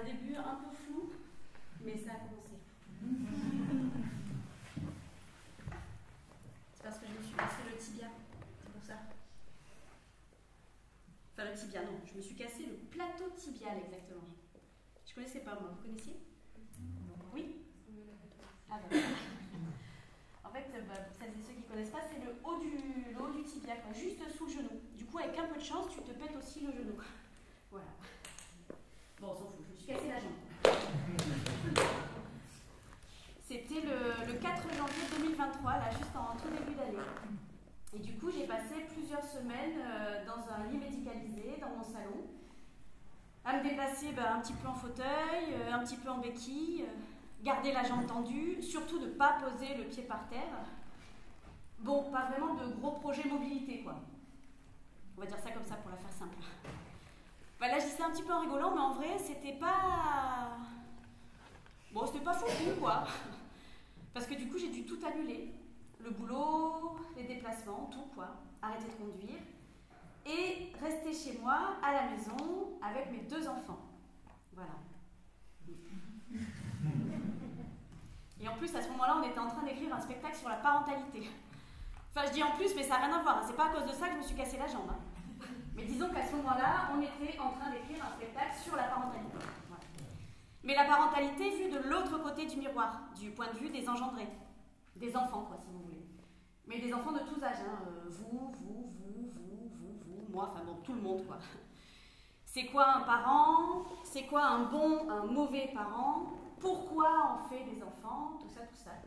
un début un peu flou, mais ça a commencé. C'est parce que je me suis cassé le tibia, c'est pour ça. Enfin le tibia, non, je me suis cassé le plateau tibial exactement. Je connaissais pas moi, vous connaissiez? Oui? Ah bah. En fait, pour celles et ceux qui ne connaissent pas, c'est le haut du tibia, quoi, juste sous le genou. Du coup, avec un peu de chance, tu te pètes aussi le genou. Voilà. Bon, on s'en fout, je me suis cassé la jambe. C'était le 4 janvier 2023, là, juste en tout début d'année. Et du coup, j'ai passé plusieurs semaines dans un lit médicalisé, dans mon salon, à me déplacer un petit peu en fauteuil, un petit peu en béquille, garder la jambe tendue, surtout ne pas poser le pied par terre. Bon, pas vraiment de gros projets mobilité, quoi. On va dire ça comme ça pour la faire simple. Là, je dis ça un petit peu en rigolant, mais en vrai, c'était pas... Bon, c'était pas fou, quoi. Parce que du coup, j'ai dû tout annuler. Le boulot, les déplacements, tout, quoi. Arrêter de conduire. Et rester chez moi, à la maison, avec mes 2 enfants. Voilà. Et en plus, à ce moment-là, on était en train d'écrire un spectacle sur la parentalité. Enfin, je dis en plus, mais ça n'a rien à voir. C'est pas à cause de ça que je me suis cassé la jambe. Mais disons qu'à ce moment-là, on était en train d'écrire un spectacle sur la parentalité. Voilà. Mais la parentalité vue de l'autre côté du miroir, du point de vue des engendrés. Des enfants, quoi, si vous voulez. Mais des enfants de tous âges. Hein. Vous, moi, enfin bon, tout le monde, quoi. C'est quoi un parent? C'est quoi un bon, un mauvais parent? Pourquoi on fait des enfants? Tout ça, quoi.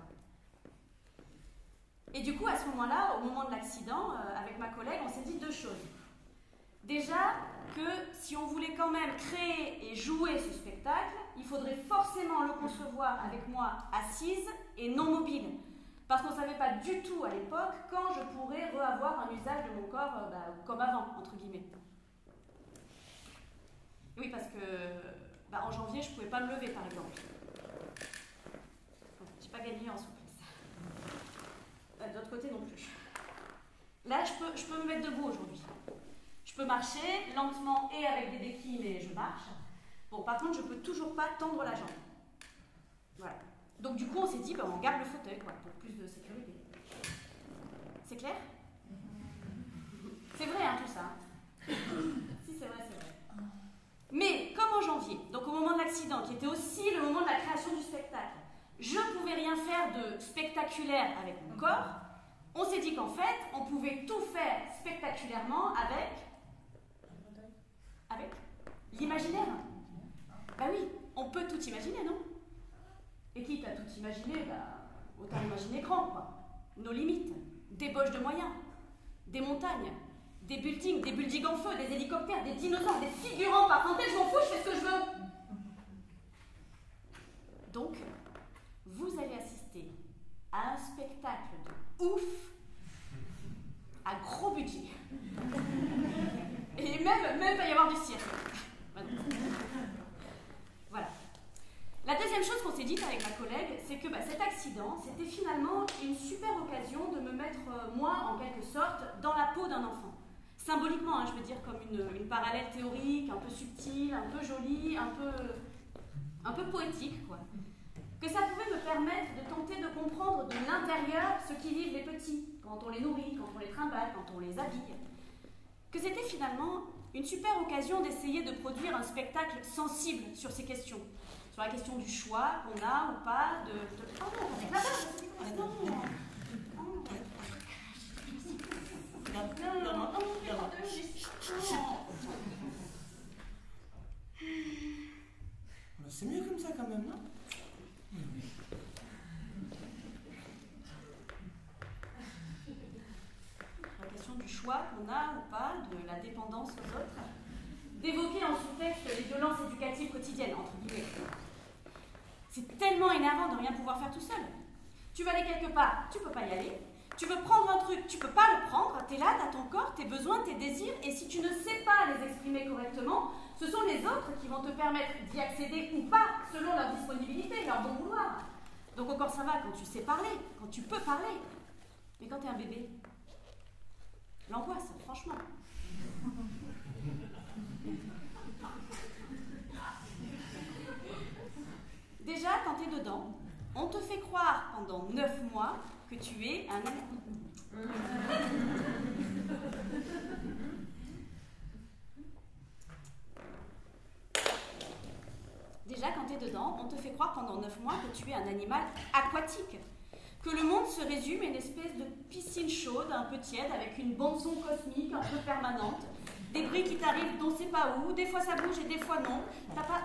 Et du coup, à ce moment-là, au moment de l'accident, avec ma collègue, on s'est dit 2 choses. Déjà, que si on voulait quand même créer et jouer ce spectacle, il faudrait forcément le concevoir avec moi assise et non mobile. Parce qu'on ne savait pas du tout à l'époque quand je pourrais reavoir un usage de mon corps comme avant, entre guillemets. Oui, parce que en janvier, je ne pouvais pas me lever, par exemple. Je n'ai pas gagné en souplesse. De l'autre côté, non plus. Là, je peux me mettre debout aujourd'hui. Je peux marcher lentement et avec des béquilles, mais je marche. Bon, par contre, je ne peux toujours pas tendre la jambe. Voilà. Donc, du coup, on s'est dit, on garde le fauteuil, quoi, pour plus de sécurité. C'est clair? C'est vrai, hein, tout ça. Si, c'est vrai, c'est vrai. Mais, comme en janvier, donc au moment de l'accident, qui était aussi le moment de la création du spectacle, je ne pouvais rien faire de spectaculaire avec mon corps. On s'est dit qu'en fait, on pouvait tout faire spectaculairement avec l'imaginaire. Bah oui, on peut tout imaginer, non? Et quitte à tout imaginer, autant imaginer grand, quoi. Nos limites, des poches de moyens, des montagnes, des buildings en feu, des hélicoptères, des dinosaures, des figurants par centaines, je m'en fous, je fais ce que je veux. Donc, vous allez assister à un spectacle de ouf, à gros budget. Et même va y avoir du cirque. Voilà. La deuxième chose qu'on s'est dite avec ma collègue, c'est que cet accident, c'était finalement une super occasion de me mettre, moi, en quelque sorte, dans la peau d'un enfant. Symboliquement, hein, je veux dire, comme une parallèle théorique, un peu subtile, un peu jolie, un peu poétique, quoi. Que ça pouvait me permettre de tenter de comprendre de l'intérieur ce qu'y vivent les petits, quand on les nourrit, quand on les trimballe, quand on les habille. Que c'était finalement une super occasion d'essayer de produire un spectacle sensible sur ces questions. Sur la question du choix qu'on a ou pas de... Oh non, avec la base, c'est mieux comme ça quand même, non? La question du choix qu'on a ou pas, de la dépendance aux autres, d'évoquer en sous-texte les violences éducatives quotidiennes, entre guillemets. C'est tellement énervant de rien pouvoir faire tout seul. Tu vas aller quelque part, tu peux pas y aller. Tu veux prendre un truc, tu peux pas le prendre. T'es là, t'as ton corps, tes besoins, tes désirs, et si tu ne sais pas les exprimer correctement, ce sont les autres qui vont te permettre d'y accéder ou pas, selon leur disponibilité, leur bon vouloir. Donc encore ça va quand tu sais parler, quand tu peux parler. Mais quand t'es un bébé, l'angoisse, franchement. Déjà, quand tu es dedans, on te fait croire pendant 9 mois que tu es un animal. Déjà, quand tu es dedans, on te fait croire pendant 9 mois que tu es un animal aquatique. Que le monde se résume à une espèce de piscine chaude, un peu tiède, avec une bande-son cosmique un peu permanente. Des bruits qui t'arrivent d'on sait pas où, des fois ça bouge et des fois non. T'as pas...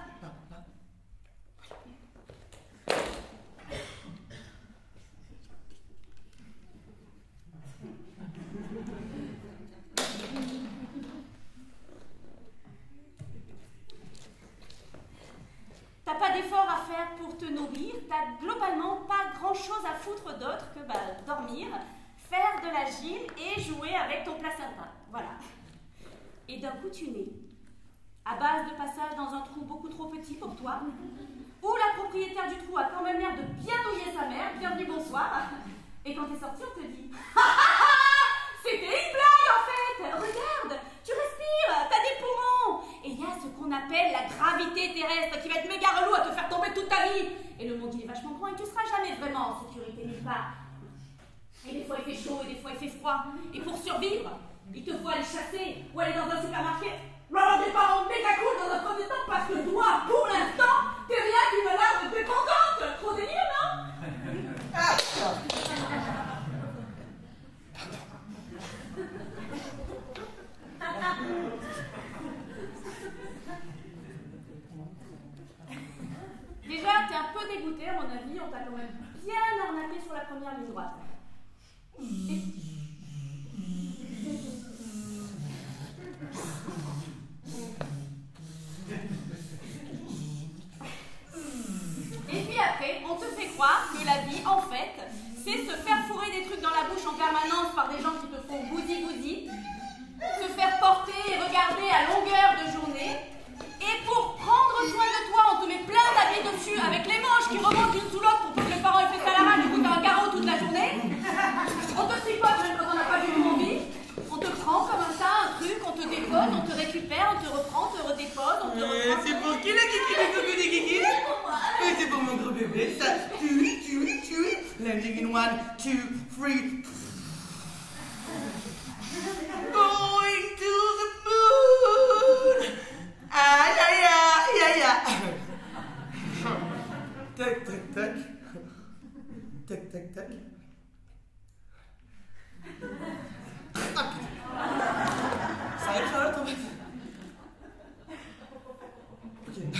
T'as pas d'effort à faire pour te nourrir, t'as globalement pas grand-chose à foutre d'autre que dormir, faire de la gym et jouer avec ton placenta. Voilà. Et d'un coup tu nais, à base de passage dans un trou beaucoup trop petit pour toi, où la propriétaire du trou a quand même l'air de bien douiller sa mère, bienvenue, bonsoir. Et quand t'es sorti, on te dit « C'était une blague en fait. Regarde, tu respires, t'as des poumons. Et il y a ce qu'on appelle la gravité terrestre qui va être méga relou à te faire tomber toute ta vie. Et le monde il est vachement grand et tu seras jamais vraiment en sécurité nulle part. Et des fois il fait chaud et des fois il fait froid. Et pour survivre, il te faut aller chasser ou aller dans un supermarché. Ou alors des parents méga cool dans un premier temps parce que toi, pour l'instant, t'es rien qu'une larve dépendante. Trop délire, non? Déjà, t'es un peu dégoûté, à mon avis, on t'a quand même bien arnaqué sur la première ligne droite. Et puis après, on te fait croire que la vie, en fait, c'est se faire fourrer des trucs dans la bouche en permanence par des gens qui te font gousi-gousi, se faire porter et regarder à longueur de journée, et pour prendre soin de toi, on te met plein d'habits dessus avec les manches qui remontent l'une sous l'autre pour que les parents aient fait ça à la rage, du coup t'as un carreau toute la journée. On te tripote même quand on n'a pas du tout envie. On te prend comme ça un truc, on te dépose, on te récupère, on te reprend, on te redépose, on te reprend. C'est pour qui la kiki du coucou des kiki? C'est pour moi. C'est pour mon gros bébé, ça. Tu. Landing in 1, 2, 3. Going to the moon. Aïe, aïe, aïe, aïe, aïe. Tac, tac, tac. Tac, tac, tac. Ah, ça arrive, Charlotte, en fait. Ok.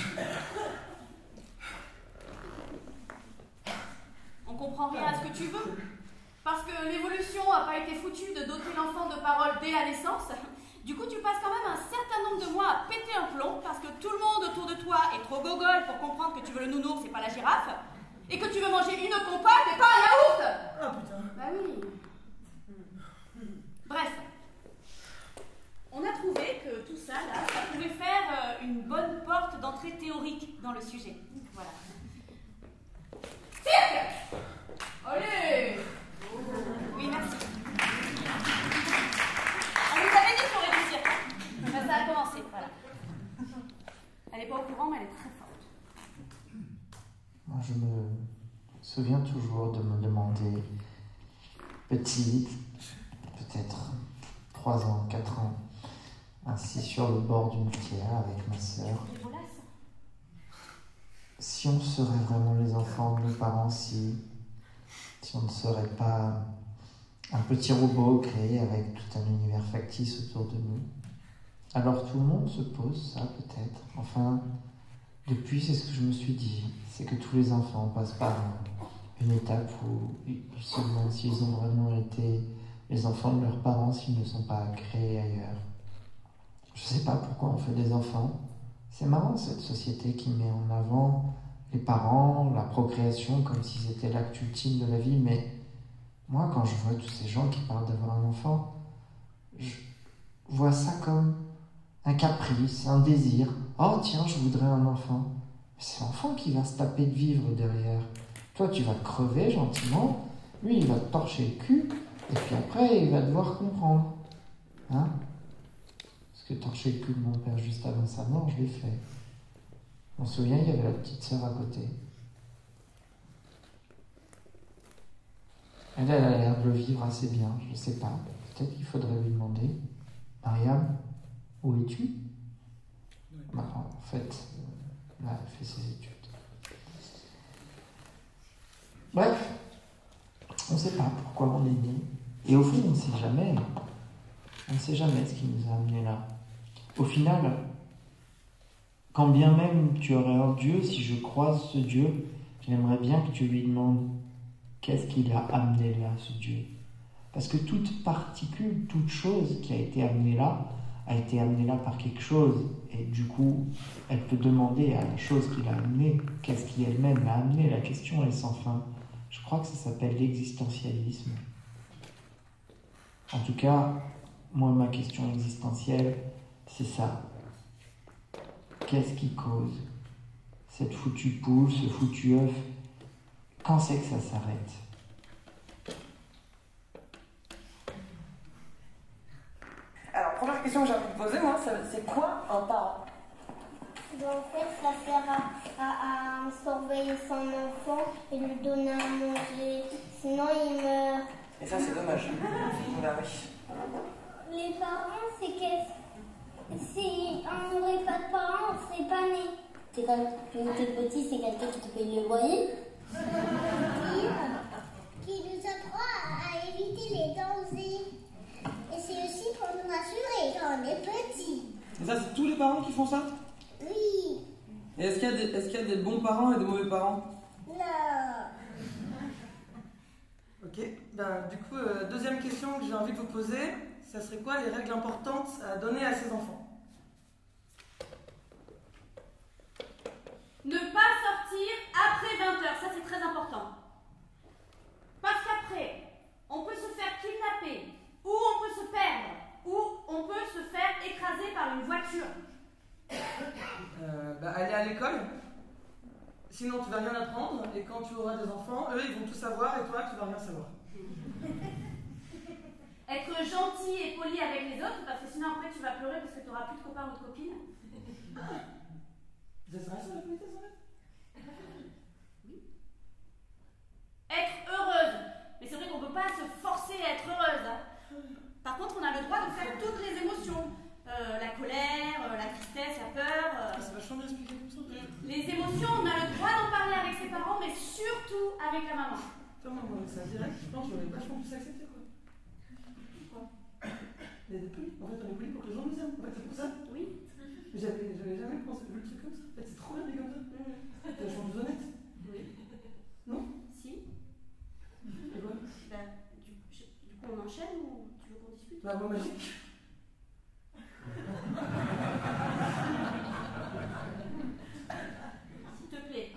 On comprend rien à ce que tu veux. Parce que l'évolution n'a pas été foutue de doter l'enfant de parole dès la naissance. Du coup, tu passes quand même un certain nombre de mois à péter un plomb parce que tout le monde autour de toi est trop gogol pour comprendre que tu veux le nounours et pas la girafe. Et que tu veux manger une compote et pas un yaourt. Ah putain. Bah oui. Bref. On a trouvé que tout ça, là, ça pouvait faire une bonne porte d'entrée théorique dans le sujet. Voilà. Cirque! Allez! Oui, merci. On nous avait dit qu'on aurait du cirque. Ben, ça a commencé, voilà. Elle n'est pas au courant, mais elle est très forte. Moi, je me souviens toujours de me demander, petite, peut-être 3 ans, 4 ans, assis sur le bord d'une rivière avec ma sœur, si on serait vraiment les enfants de nos parents, si on ne serait pas un petit robot créé avec tout un univers factice autour de nous. Alors tout le monde se pose ça peut-être. Enfin, depuis c'est ce que je me suis dit, c'est que tous les enfants passent par une étape où ils se demandent s'ils ont vraiment été les enfants de leurs parents, s'ils ne sont pas créés ailleurs. Je sais pas pourquoi on fait des enfants. C'est marrant cette société qui met en avant les parents, la procréation comme si c'était l'acte ultime de la vie, mais moi quand je vois tous ces gens qui parlent d'avoir un enfant, je vois ça comme un caprice, un désir. Oh tiens, je voudrais un enfant. Mais c'est l'enfant qui va se taper de vivre derrière. Toi tu vas crever gentiment, lui il va te torcher le cul, et puis après il va devoir comprendre. Hein? Parce que torcher le cul de mon père juste avant sa mort, je l'ai fait. On se souvient, il y avait la petite sœur à côté. Elle a l'air de le vivre assez bien, je ne sais pas. Peut-être qu'il faudrait lui demander. Mariam, où es-tu? Bah, en fait, là, elle fait ses études. Bref, on ne sait pas pourquoi on est né. Et au fond, on ne sait jamais. On ne sait jamais ce qui nous a amenés là. Au final, quand bien même tu aurais un Dieu, si je croise ce Dieu, j'aimerais bien que tu lui demandes qu'est-ce qui l'a amené là, ce Dieu. Parce que toute particule, toute chose qui a été amenée là par quelque chose. Et du coup, elle peut demander à la chose qui l'a amenée, qu'est-ce qui elle-même l'a amenée. La question est sans fin. Je crois que ça s'appelle l'existentialisme. En tout cas, moi, ma question existentielle, c'est ça. Qu'est-ce qui cause cette foutue poule, ce foutu œuf? Quand c'est que ça s'arrête? Alors, première question que j'ai envie de poser, moi, c'est quoi un parent? En fait, ça sert à surveiller son enfant et lui donner à manger. Sinon, il meurt. Et ça, c'est dommage. Bah oui. Les parents, c'est qu'est-ce... Si on n'aurait pas de parents, on serait pas né. C'est quand t'es petit, c'est quelqu'un qui te paye le loyer. Qui nous apprend à éviter les dangers. Et c'est aussi pour nous rassurer quand on est petit. Et ça, c'est tous les parents qui font ça? Oui. Et est-ce qu'il y a des bons parents et des mauvais parents? Non. Ok, ben, du coup, deuxième question que j'ai envie de vous poser, ça serait quoi les règles importantes à donner à ses enfants? Ne pas sortir après 20h, ça c'est très important. Parce qu'après, on peut se faire kidnapper, ou on peut se perdre, ou on peut se faire écraser par une voiture. Aller à l'école, sinon tu vas rien apprendre, et quand tu auras des enfants, eux ils vont tout savoir, et toi tu vas rien savoir. Être gentil et poli avec les autres, parce que sinon après tu vas pleurer parce que tu n'auras plus de copains ou de copines. Vous êtes sérieux sur la politesse, en fait? Oui. Être heureuse. Mais c'est vrai qu'on ne peut pas se forcer à être heureuse. Hein. Par contre, on a le droit de faire toutes les émotions. La colère, la tristesse, la peur. C'est vachement bien expliqué comme ça. Les émotions, on a le droit d'en parler avec ses parents, mais surtout avec la maman. Putain, moi, avec ça direct, je pense que j'aurais vachement plus accepté, quoi. Pourquoi? Il y a des polis. En fait, on est polis pour que les gens nous aiment. En fait, c'est pour ça. Oui. Mais j'avais jamais pensé le truc comme ça. En fait, c'est trop bien dit comme ça. T'es vachement plus honnête. Oui. Non? Si. Et quoi? Du coup, on enchaîne ou tu veux qu'on discute? Bah, mot magique. S'il te plaît.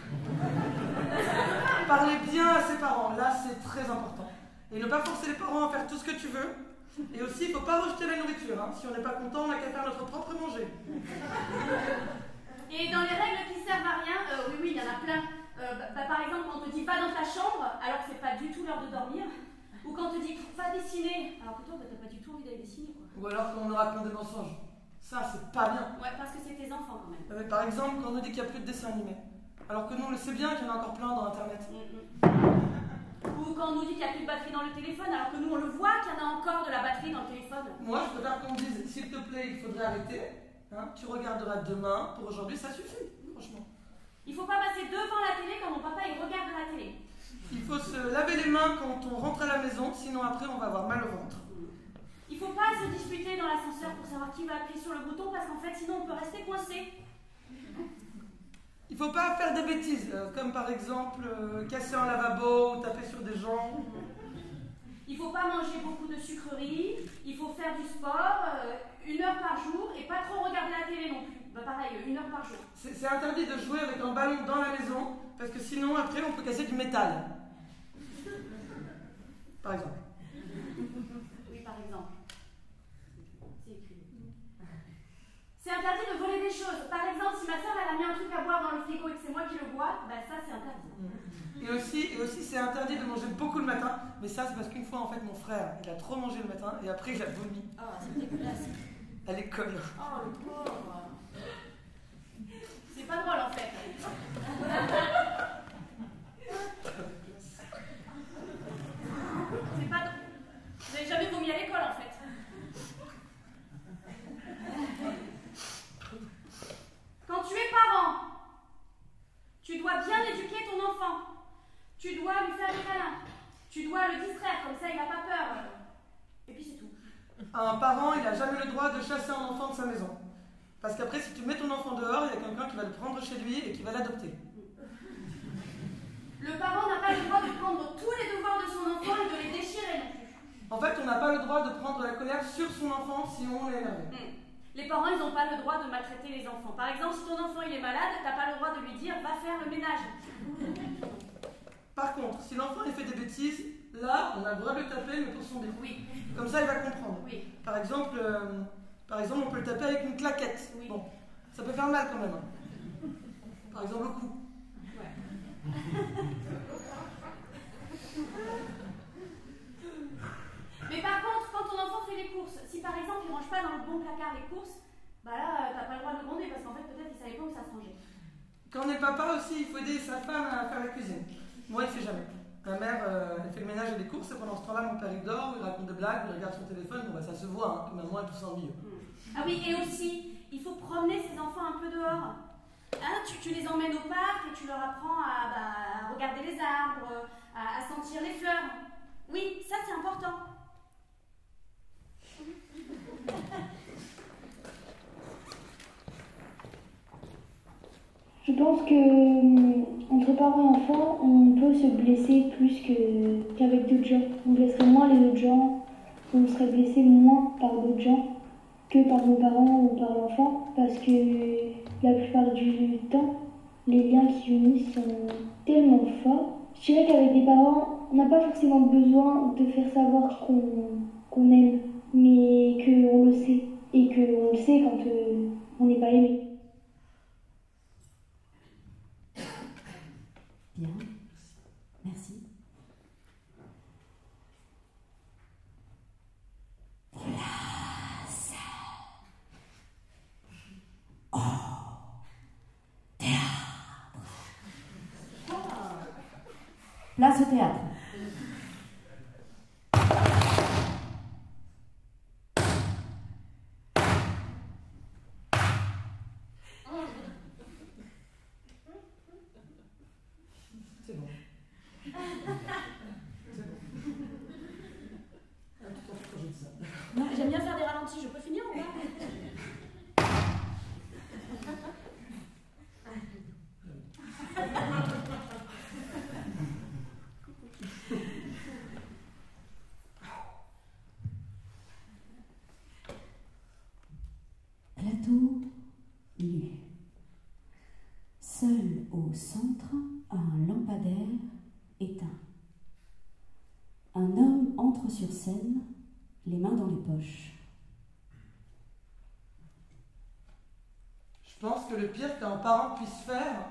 Parlez bien à ses parents, là c'est très important. Et ne pas forcer les parents à faire tout ce que tu veux. Et aussi, il ne faut pas rejeter la nourriture. Hein. Si on n'est pas content, on n'a qu'à faire notre propre manger. Et dans les règles qui servent à rien, oui, il y en a plein. Par exemple, quand on te dit pas dans ta chambre, alors que c'est pas du tout l'heure de dormir. Ou quand on te dit va dessiner, alors que toi, t'as pas du tout envie d'aller dessiner, quoi. Ou alors quand on nous raconte des mensonges. Ça, c'est pas bien. Ouais, parce que c'est tes enfants quand même. Par exemple, quand on nous dit qu'il n'y a plus de dessins animés. Alors que nous, on le sait bien qu'il y en a encore plein dans Internet. Ou quand on nous dit qu'il n'y a plus de batterie dans le téléphone, alors que nous, on le voit qu'il y en a encore de la batterie dans le téléphone. Moi, je préfère qu'on me dise, s'il te plaît, il faudrait arrêter. Hein, tu regarderas demain. Pour aujourd'hui, ça suffit, franchement. Il faut pas passer devant la télé quand mon papa, il regarde la télé. Il faut se laver les mains quand on rentre à la maison, sinon après, on va avoir mal au ventre. Il faut pas se disputer dans l'ascenseur pour savoir qui va appuyer sur le bouton, parce qu'en fait, sinon, on peut rester coincé. Il faut pas faire des bêtises, comme par exemple casser un lavabo ou taper sur des gens. Il faut pas manger beaucoup de sucreries, il faut faire du sport 1 heure par jour et pas trop regarder la télé non plus. Bah pareil, 1 heure par jour. C'est interdit de jouer avec un ballon dans la maison, parce que sinon après on peut casser du métal. Par exemple. Oui, par exemple. C'est écrit. C'est interdit de voler des choses. Par exemple, si ma soeur elle a mis un truc à boire dans le frigo et que c'est moi qui le bois, bah ça c'est interdit. Et aussi c'est interdit de manger beaucoup le matin, mais ça c'est parce qu'une fois en fait mon frère il a trop mangé le matin et après il a vomi. Ah, c'est dégueulasse. À l'école. Oh le pauvre. C'est pas drôle en fait. dois le distraire, comme ça il n'a pas peur. Et puis c'est tout. Un parent, il n'a jamais le droit de chasser un enfant de sa maison. Parce qu'après, si tu mets ton enfant dehors, il y a quelqu'un qui va le prendre chez lui et qui va l'adopter. Le parent n'a pas le droit de prendre tous les devoirs de son enfant et de les déchirer non plus. En fait, on n'a pas le droit de prendre la colère sur son enfant si on est énervé. Les parents, ils n'ont pas le droit de maltraiter les enfants. Par exemple, si ton enfant il est malade, t'as pas le droit de lui dire « va faire le ménage ». Par contre, si l'enfant il fait des bêtises, là, on a le droit de le taper, mais pour son bien. Oui. Comme ça, il va comprendre. Oui. Par exemple, on peut le taper avec une claquette. Oui. Bon, ça peut faire mal quand même. Par exemple, au cou. Ouais. Mais par contre, quand ton enfant fait les courses, si par exemple il range pas dans le bon placard les courses, bah là, t'as pas le droit de le gronder parce qu'en fait peut-être il savait pas où ça se rangeait. Quand on est papa aussi, il faut aider sa femme à faire la cuisine. Moi, il fait jamais. Ma mère, elle fait le ménage et les courses, et pendant ce temps-là, mon père il dort, il raconte des blagues, il regarde son téléphone, bon bah ça se voit, hein, que maman est tout s'ennuie. Ah oui, et aussi, il faut promener ses enfants un peu dehors. Hein, tu les emmènes au parc et tu leur apprends à regarder les arbres, à sentir les fleurs. Oui, ça c'est important. Je pense que entre parents et enfants, on peut se blesser plus qu'avec d'autres gens. On blesserait moins les autres gens, on serait blessé moins par d'autres gens que par nos parents ou par l'enfant, parce que la plupart du temps, les liens qui unissent sont tellement forts. Je dirais qu'avec des parents, on n'a pas forcément besoin de faire savoir qu'on aime, mais qu'on le sait, et qu'on le sait quand on n'est pas aimé. Bien, merci. Place au théâtre. Place au théâtre. C'est bon. Non, j'aime bien faire des ralentis, je peux finir ou pas? Plateau nu. Seul au centre, un lampadaire éteint. Un homme entre sur scène, les mains dans les poches. Je pense que le pire qu'un parent puisse faire,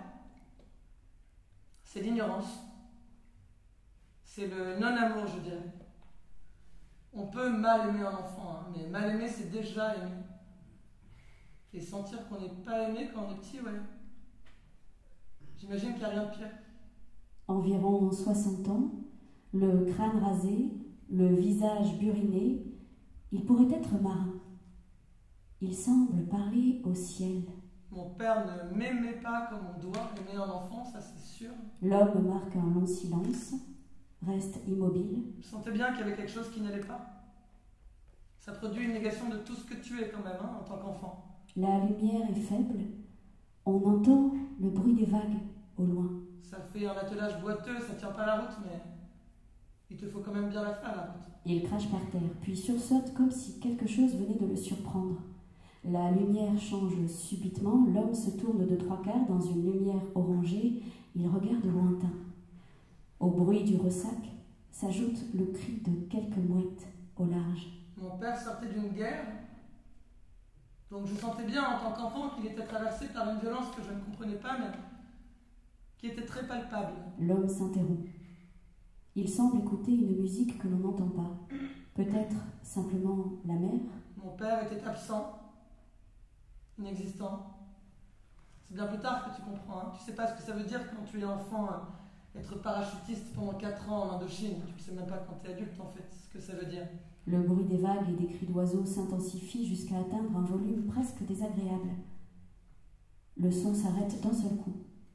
c'est l'ignorance. C'est le non-amour, je dirais. On peut mal aimer un enfant, hein, mais mal aimer, c'est déjà aimer. Et sentir qu'on n'est pas aimé quand on est petit, ouais. J'imagine qu'il n'y a rien de pire. Environ 60 ans, le crâne rasé, le visage buriné, il pourrait être marin. Il semble parler au ciel. Mon père ne m'aimait pas comme on doit aimer un enfant, ça c'est sûr. L'homme marque un long silence, reste immobile. Je sentais bien qu'il y avait quelque chose qui n'allait pas. Ça produit une négation de tout ce que tu es quand même, hein, en tant qu'enfant. La lumière est faible. On entend le bruit des vagues au loin. Ça fait un attelage boiteux, ça tient pas la route, mais il te faut quand même bien la faire, la route. Il crache par terre, puis sursaute comme si quelque chose venait de le surprendre. La lumière change subitement, l'homme se tourne de 3/4 dans une lumière orangée, il regarde lointain. Au bruit du ressac s'ajoute le cri de quelques mouettes au large. Mon père sortait d'une guerre, donc je sentais bien en tant qu'enfant qu'il était traversé par une violence que je ne comprenais pas, mais qui était très palpable. L'homme s'interrompt. Il semble écouter une musique que l'on n'entend pas. Peut-être simplement la mer. Mon père était absent, inexistant. C'est bien plus tard que tu comprends. Hein. Tu sais pas ce que ça veut dire quand tu es enfant, être parachutiste pendant 4 ans en Indochine. Tu sais même pas quand tu es adulte en fait ce que ça veut dire. Le bruit des vagues et des cris d'oiseaux s'intensifie jusqu'à atteindre un volume presque désagréable. Le son s'arrête d'un seul coup.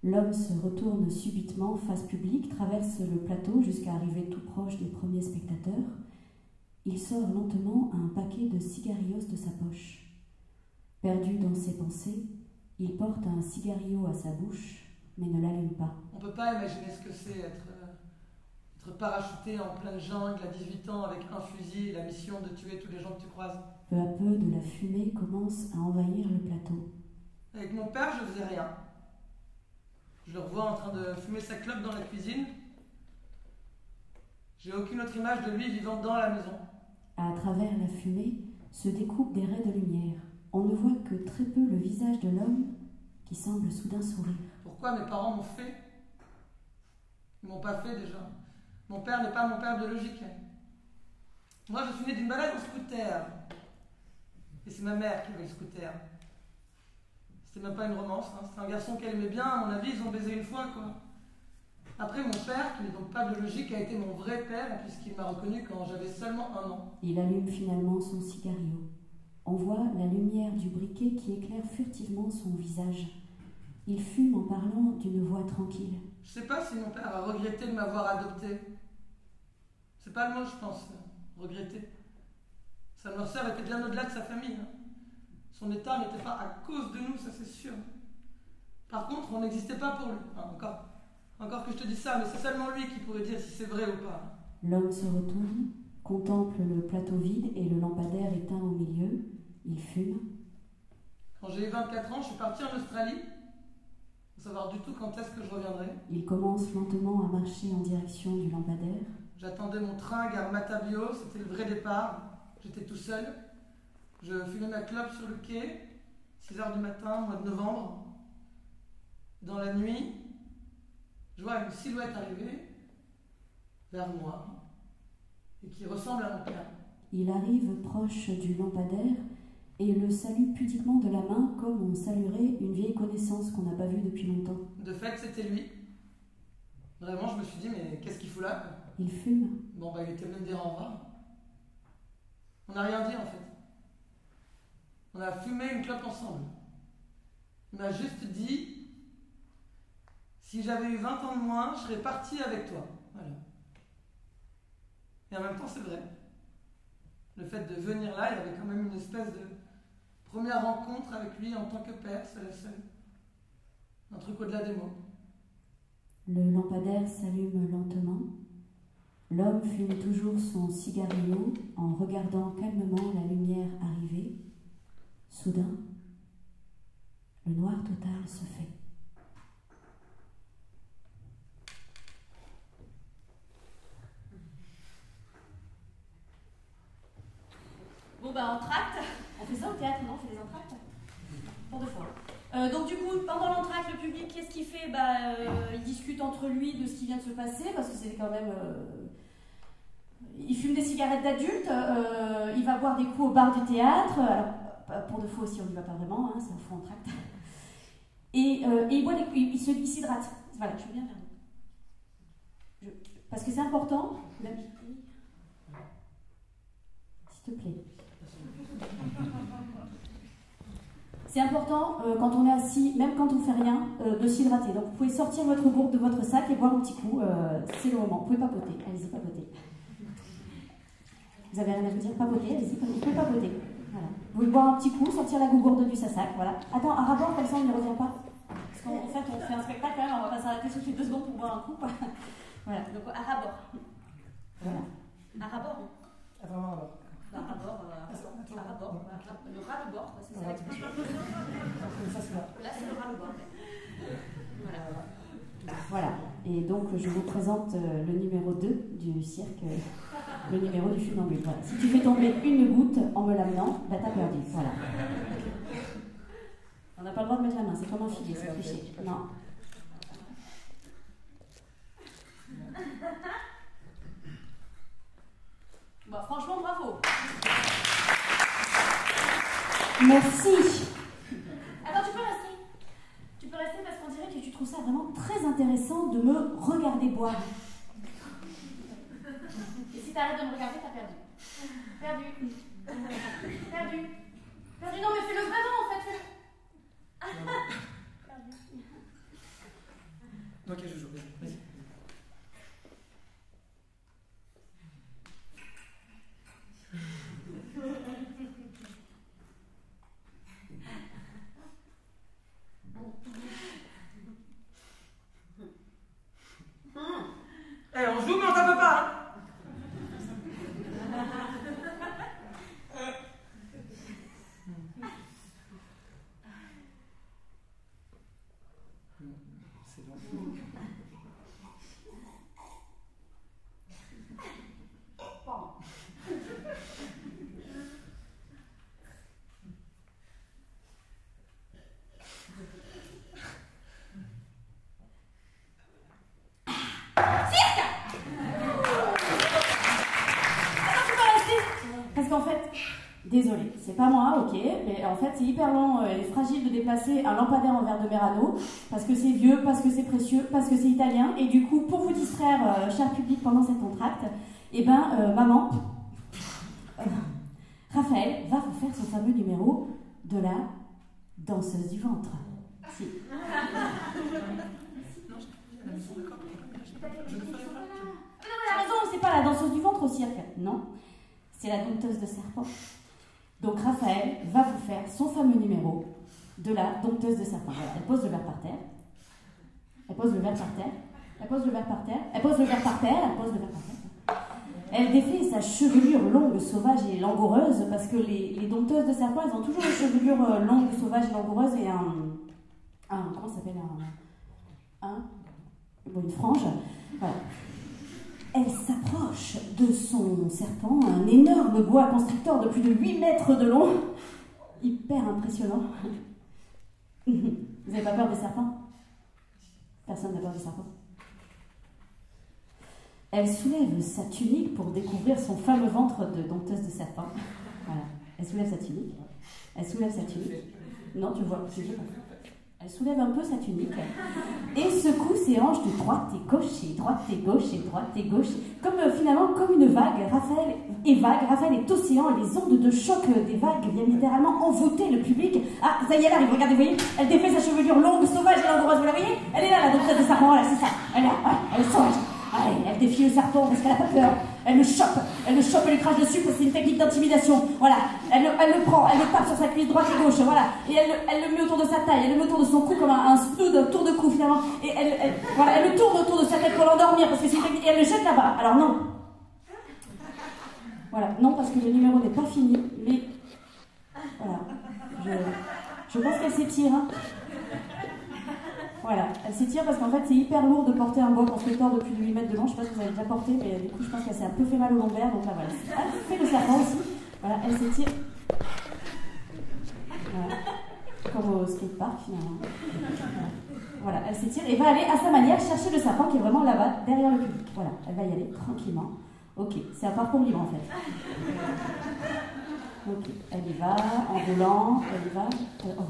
L'homme se retourne subitement face publique, traverse le plateau jusqu'à arriver tout proche des premiers spectateurs. Il sort lentement un paquet de cigarillos de sa poche. Perdu dans ses pensées, il porte un cigarillo à sa bouche, mais ne l'allume pas. On ne peut pas imaginer ce que c'est être parachuté en pleine jungle à 18 ans avec un fusil et la mission de tuer tous les gens que tu croises. Peu à peu, de la fumée commence à envahir le plateau. Avec mon père, je faisais rien. Je le revois en train de fumer sa clope dans la cuisine. J'ai aucune autre image de lui vivant dans la maison. À travers la fumée se découpent des raies de lumière. On ne voit que très peu le visage de l'homme qui semble soudain sourire. Pourquoi mes parents m'ont fait? Ils m'ont pas fait déjà. Mon père n'est pas mon père biologique. Moi, je suis né d'une balade en scooter. Et c'est ma mère qui avait le scooter. C'était même pas une romance, hein. C'était un garçon qu'elle aimait bien, à mon avis, ils ont baisé une fois, quoi. Après, mon père, qui n'est donc pas biologique, a été mon vrai père, puisqu'il m'a reconnu quand j'avais seulement 1 an. Il allume finalement son cigarillo. On voit la lumière du briquet qui éclaire furtivement son visage. Il fume en parlant d'une voix tranquille. Je sais pas si mon père a regretté de m'avoir adopté. C'est pas le mot, je pense, regretter. Sa noirceur était bien au-delà de sa famille, hein. Son état n'était pas à cause de nous, ça c'est sûr. Par contre, on n'existait pas pour lui. Enfin, encore que je te dis ça, mais c'est seulement lui qui pourrait dire si c'est vrai ou pas. L'homme se retourne, contemple le plateau vide et le lampadaire éteint au milieu. Il fume. Quand j'ai eu 24 ans, je suis parti en Australie, sans savoir du tout quand est-ce que je reviendrai. Il commence lentement à marcher en direction du lampadaire. J'attendais mon train gare Matavio, c'était le vrai départ. J'étais tout seul. Je fumais ma clope sur le quai, 6h du matin, mois de novembre. Dans la nuit, je vois une silhouette arriver vers moi et qui ressemble à mon père. Il arrive proche du lampadaire et le salue pudiquement de la main comme on saluerait une vieille connaissance qu'on n'a pas vue depuis longtemps. De fait, c'était lui. Vraiment, je me suis dit, mais qu'est-ce qu'il fout là, quoi? Il fume. Bon, il était venu me dire au revoir. On n'a rien dit, en fait. On a fumé une clope ensemble. Il m'a juste dit, si j'avais eu 20 ans de moins, je serais parti avec toi. Voilà. Et en même temps, c'est vrai. Le fait de venir là, il y avait quand même une espèce de première rencontre avec lui en tant que père, seul à seul. Un truc au-delà des mots. Le lampadaire s'allume lentement. L'homme fume toujours son cigarillo en regardant calmement la lumière arriver. Soudain, le noir total se fait. Bon entracte, on fait ça au théâtre, non? On fait des entractes pour 2 fois. Donc du coup, pendant l'entracte, le public, qu'est-ce qu'il fait? Il discute entre lui de ce qui vient de se passer, parce que c'est quand même... il fume des cigarettes d'adulte, il va boire des coups au bar du théâtre, alors pour 2 fois aussi on n'y va pas vraiment, hein, c'est un faux entracte. Et il boit des coups, il s'hydrate. Voilà, je veux bien faire. Parce que c'est important, s'il te plaît. C'est important, quand on est assis, même quand on ne fait rien, de s'hydrater. Donc vous pouvez sortir votre gourde de votre sac et boire un petit coup, c'est le moment. Vous pouvez papoter, allez-y, papoter. Vous avez rien à vous dire? Papoter, allez-y, vous pouvez papoter. Voilà. Vous pouvez boire un petit coup, sortir la gourde du sac, voilà. Attends, à rabord, comme ça on ne revient pas. Parce qu'en fait, on fait un spectacle quand même, on va pas s'arrêter toutes les 2 secondes pour boire un coup. Voilà, donc à rabord. Voilà. À rabord. Ah, vraiment à rabord. À rabord, le ras de bord, c'est ça l'expression. Là, c'est le ras de bord. Voilà, et donc je vous présente le numéro 2 du cirque, le numéro du funambule. Voilà. Si tu fais tomber une goutte en me l'amenant, t'as perdu. Voilà. On n'a pas le droit de mettre la main, c'est comme un filet, c'est triché. Non. Franchement, bravo. Merci. Attends, tu peux rester. Tu peux rester parce qu'on dirait que tu trouves ça vraiment très intéressant de me regarder boire. Et si t'arrêtes de me regarder, t'as perdu. Perdu. Non, mais fais-le vraiment en fait. Perdu. Ok, je joue. Vas-y. Eh, on joue mais on tape pas, hein. C'est long. Parce qu'en fait, désolé, c'est pas moi, ok, mais en fait c'est hyper long et fragile de déplacer un lampadaire en verre de Merano, parce que c'est vieux, parce que c'est précieux, parce que c'est italien, et du coup, pour vous distraire, cher public, pendant cet entracte, maman, Raphaël va vous faire son fameux numéro de la danseuse du ventre. Si. Elle a raison, c'est pas la danseuse du ventre au cirque, non. C'est la dompteuse de serpent. Donc Raphaël va vous faire son fameux numéro de la dompteuse de serpent. Voilà, elle pose le verre par terre. Elle pose le verre par terre. Elle pose le verre par terre. Elle pose le verre par terre. Elle pose le verre par terre. Elle défait sa chevelure longue, sauvage et langoureuse, parce que les dompteuses de serpent, elles ont toujours une chevelure longue, sauvage et langoureuse et comment ça s'appelle une frange. Voilà. Elle s'approche de son serpent, un énorme boa constrictor de plus de 8 mètres de long. Hyper impressionnant. Vous n'avez pas peur des serpents? Personne n'a peur des serpents. Elle soulève sa tunique pour découvrir son fameux ventre de dompteuse de serpent. Voilà. Elle soulève sa tunique. Elle soulève sa tunique. Non, tu vois, c'est pas. Elle soulève un peu sa tunique et secoue ses hanches de droite et gauche et droite et gauche et droite et gauche. Finalement, comme une vague, Raphaël est océan et les ondes de choc des vagues viennent littéralement envoûter le public. Ah, ça y est, elle arrive, regardez, vous voyez, elle défait sa chevelure longue, sauvage et langoureuse, vous la voyez? Elle est là, la dompteuse de serpent, voilà, c'est ça. Elle est là, ouais, elle est sauvage. Allez, elle défie le serpent parce qu'elle n'a pas peur. Elle le chope, elle lui crache dessus parce que c'est une technique d'intimidation. Voilà, elle le prend, elle le tape sur sa cuisse droite et gauche, voilà. Et elle le met autour de sa taille, elle le met autour de son cou comme un snood, tour de cou finalement. Et elle le tourne autour de sa tête pour l'endormir parce que c'est une technique. Et elle le jette là-bas. Alors non. Voilà, non parce que le numéro n'est pas fini, mais voilà. Je pense qu'elle s'étire. Hein. Voilà, elle s'étire parce qu'en fait c'est hyper lourd de porter un boa constrictor de plus de 8 mètres de long. Je sais pas si vous avez déjà porté, mais du coup je pense qu'elle s'est un peu fait mal au lombaire. Donc là voilà, elle fait le serpent aussi. Voilà, elle s'étire. Voilà. Comme au skatepark finalement. Voilà, elle s'étire et va aller à sa manière chercher le serpent qui est vraiment là-bas, derrière le public. Voilà, elle va y aller tranquillement. Ok, c'est un parcours libre en fait. Ok, elle y va, en roulant, elle y va. Mais non,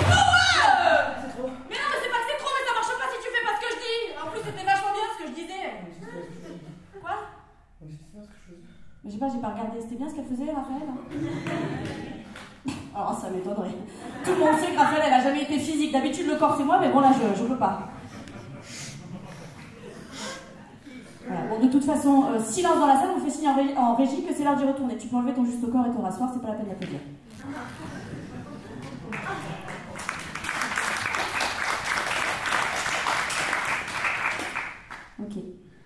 mais c'est pas que c'est trop, mais ça marche pas si tu fais pas ce que je dis. En plus, c'était vachement bien ce que je disais. Quoi? Mais j'ai pas regardé, c'était bien ce qu'elle faisait, Raphaël? Alors ça m'étonnerait. Tout le monde sait que Raphaël, elle a jamais été physique. D'habitude, le corps c'est moi, mais bon là, je peux pas. Voilà. Bon, de toute façon, silence dans la salle, on fait signe en régie que c'est l'heure d'y retourner. Tu peux enlever ton juste au corps et ton rasseoir, c'est pas la peine d'applaudir. Ok.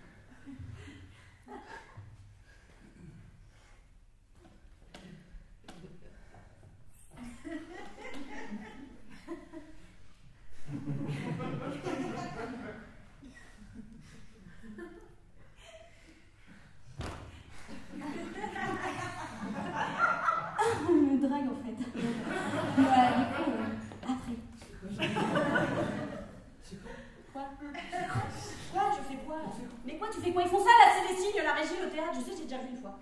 Une drague en fait. Ouais, du coup, après. Quoi? Quoi? Je fais quoi? Mais quoi, tu fais quoi? Ils font ça là, c'est les signes, la régie, le théâtre, je sais, j'ai déjà vu une fois.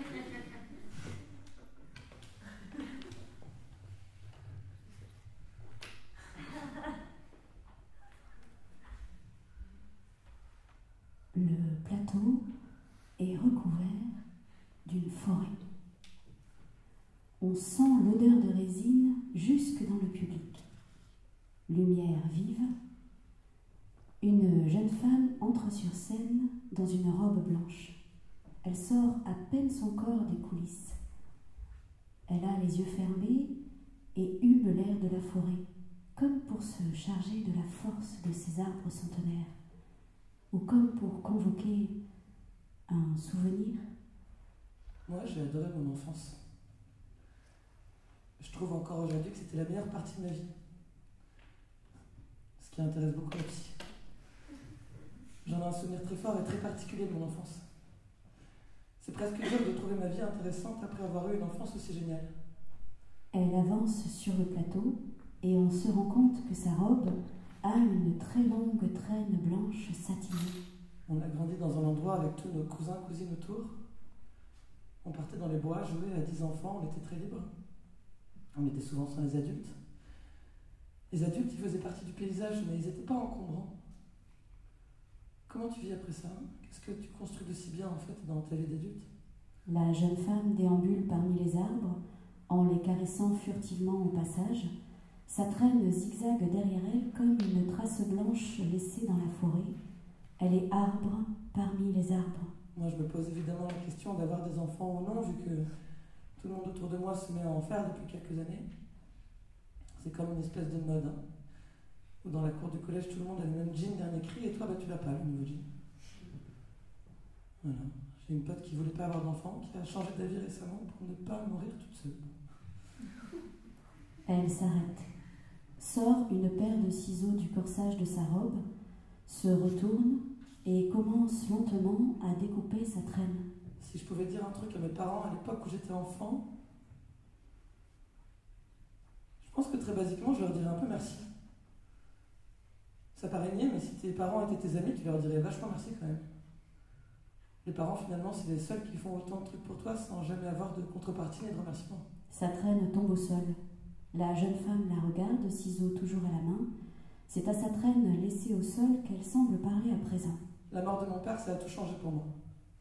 Le plateau est recouvert d'une forêt. On sent l'odeur de résine jusque dans le public. Lumière vive, une Une jeune femme entre sur scène dans une robe blanche. Elle sort à peine son corps des coulisses. Elle a les yeux fermés et hube l'air de la forêt, comme pour se charger de la force de ces arbres centenaires, ou comme pour convoquer un souvenir. Moi, j'ai adoré mon enfance. Je trouve encore aujourd'hui que c'était la meilleure partie de ma vie. Ce qui intéresse beaucoup la psy. J'en ai un souvenir très fort et très particulier de mon enfance. C'est presque dur de trouver ma vie intéressante après avoir eu une enfance aussi géniale. Elle avance sur le plateau et on se rend compte que sa robe a une très longue traîne blanche satinée. On a grandi dans un endroit avec tous nos cousins, cousines autour. On partait dans les bois, jouer à 10 enfants, on était très libres. On était souvent sans les adultes. Les adultes, ils faisaient partie du paysage, mais ils n'étaient pas encombrants. Comment tu vis après ça? Qu'est-ce que tu construis de si bien, en fait, dans ta vie d'adulte? La jeune femme déambule parmi les arbres, en les caressant furtivement au passage. Sa traîne zigzague derrière elle comme une trace blanche laissée dans la forêt. Elle est arbre parmi les arbres. Moi, je me pose évidemment la question d'avoir des enfants ou non, vu que tout le monde autour de moi se met à en faire depuis quelques années. C'est comme une espèce de mode, hein. Où dans la cour du collège, tout le monde a le même jean dernier cri, et toi, tu l'as pas, le nouveau jean. Voilà. J'ai une pote qui voulait pas avoir d'enfant, qui a changé d'avis récemment pour ne pas mourir toute seule. Elle s'arrête, sort une paire de ciseaux du corsage de sa robe, se retourne et commence lentement à découper sa traîne. Si je pouvais dire un truc à mes parents à l'époque où j'étais enfant, je pense que très basiquement, je leur dirais un peu merci. Ça paraît niais, mais si tes parents étaient tes amis, tu leur dirais vachement merci quand même. Les parents, finalement, c'est les seuls qui font autant de trucs pour toi sans jamais avoir de contrepartie ni de remerciement. Sa traîne tombe au sol. La jeune femme la regarde, ciseaux toujours à la main. C'est à sa traîne laissée au sol qu'elle semble parler à présent. La mort de mon père, ça a tout changé pour moi.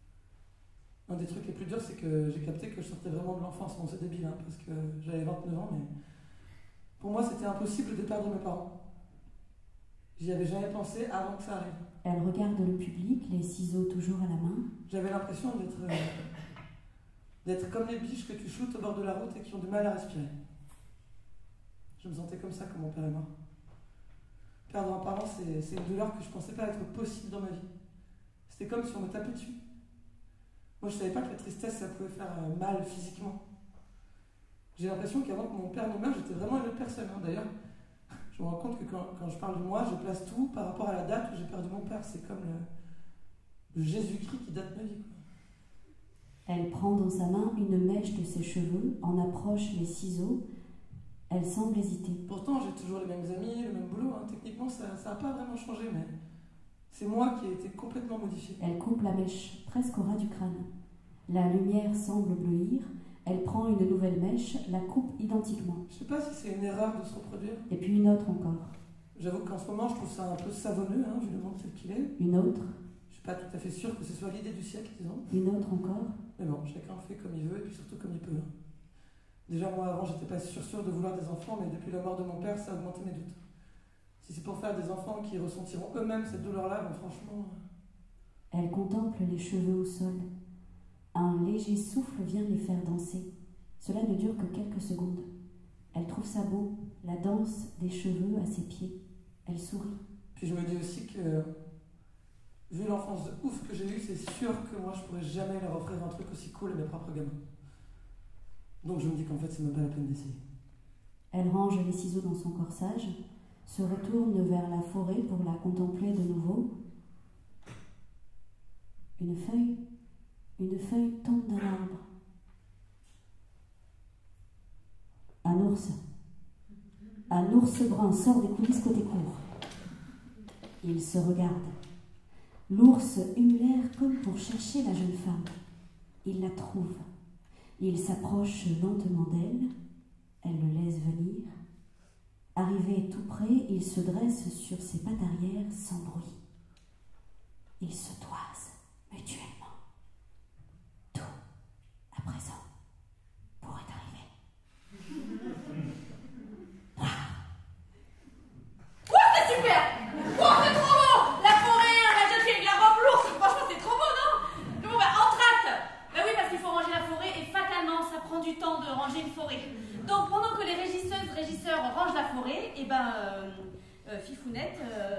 Un des trucs les plus durs, c'est que j'ai capté que je sortais vraiment de l'enfance. Bon, c'est débile, hein, parce que j'avais 29 ans, mais pour moi, c'était impossible de perdre mes parents. J'y avais jamais pensé avant que ça arrive. Elle regarde le public, les ciseaux toujours à la main. J'avais l'impression d'être comme les biches que tu shootes au bord de la route et qui ont du mal à respirer. Je me sentais comme ça quand mon père est mort. Perdre un parent, c'est une douleur que je pensais pas être possible dans ma vie. C'était comme si on me tapait dessus. Moi, je savais pas que la tristesse, ça pouvait faire mal physiquement. J'ai l'impression qu'avant que mon père ne meure, j'étais vraiment une autre personne. Hein. D'ailleurs, je me rends compte que quand je parle de moi, je place tout par rapport à la date où j'ai perdu mon père. C'est comme le Jésus-Christ qui date ma vie. Quoi. Elle prend dans sa main une mèche de ses cheveux, en approche les ciseaux. Elle semble hésiter. Pourtant, j'ai toujours les mêmes amis, le même boulot. Hein. Techniquement, ça n'a pas vraiment changé, mais c'est moi qui ai été complètement modifié. Elle coupe la mèche presque au ras du crâne. La lumière semble bleuir. Elle prend une nouvelle mèche, la coupe identiquement. Je sais pas si c'est une erreur de se reproduire. Et puis une autre encore. J'avoue qu'en ce moment, je trouve ça un peu savonneux, hein, vu le monde tel qu'il est. Une autre. Je suis pas tout à fait sûre que ce soit l'idée du siècle, disons. Une autre encore. Mais bon, chacun fait comme il veut, et puis surtout comme il peut. Hein. Déjà, moi, avant, j'étais pas sûre de vouloir des enfants, mais depuis la mort de mon père, ça a augmenté mes doutes. Si c'est pour faire des enfants qui ressentiront eux-mêmes cette douleur-là, bon, franchement... Elle contemple les cheveux au sol. Un léger souffle vient les faire danser. Cela ne dure que quelques secondes. Elle trouve ça beau, la danse des cheveux à ses pieds. Elle sourit. Puis je me dis aussi que, vu l'enfance de ouf que j'ai eue, c'est sûr que moi, je pourrais jamais leur offrir un truc aussi cool à mes propres gamins. Donc je me dis qu'en fait, c'est même pas la peine d'essayer. Elle range les ciseaux dans son corsage, se retourne vers la forêt pour la contempler de nouveau. Une feuille tombe d'un arbre. Un ours brun sort des coulisses côté cour. Il se regarde. L'ours hume l'air comme pour chercher la jeune femme. Il la trouve. Il s'approche lentement d'elle. Elle le laisse venir. Arrivé tout près, il se dresse sur ses pattes arrière sans bruit. Ils se toisent mutuellement. Tout, à présent, pourrait arriver. Wow, c'est super! Wow, c'est trop beau! La forêt fifounette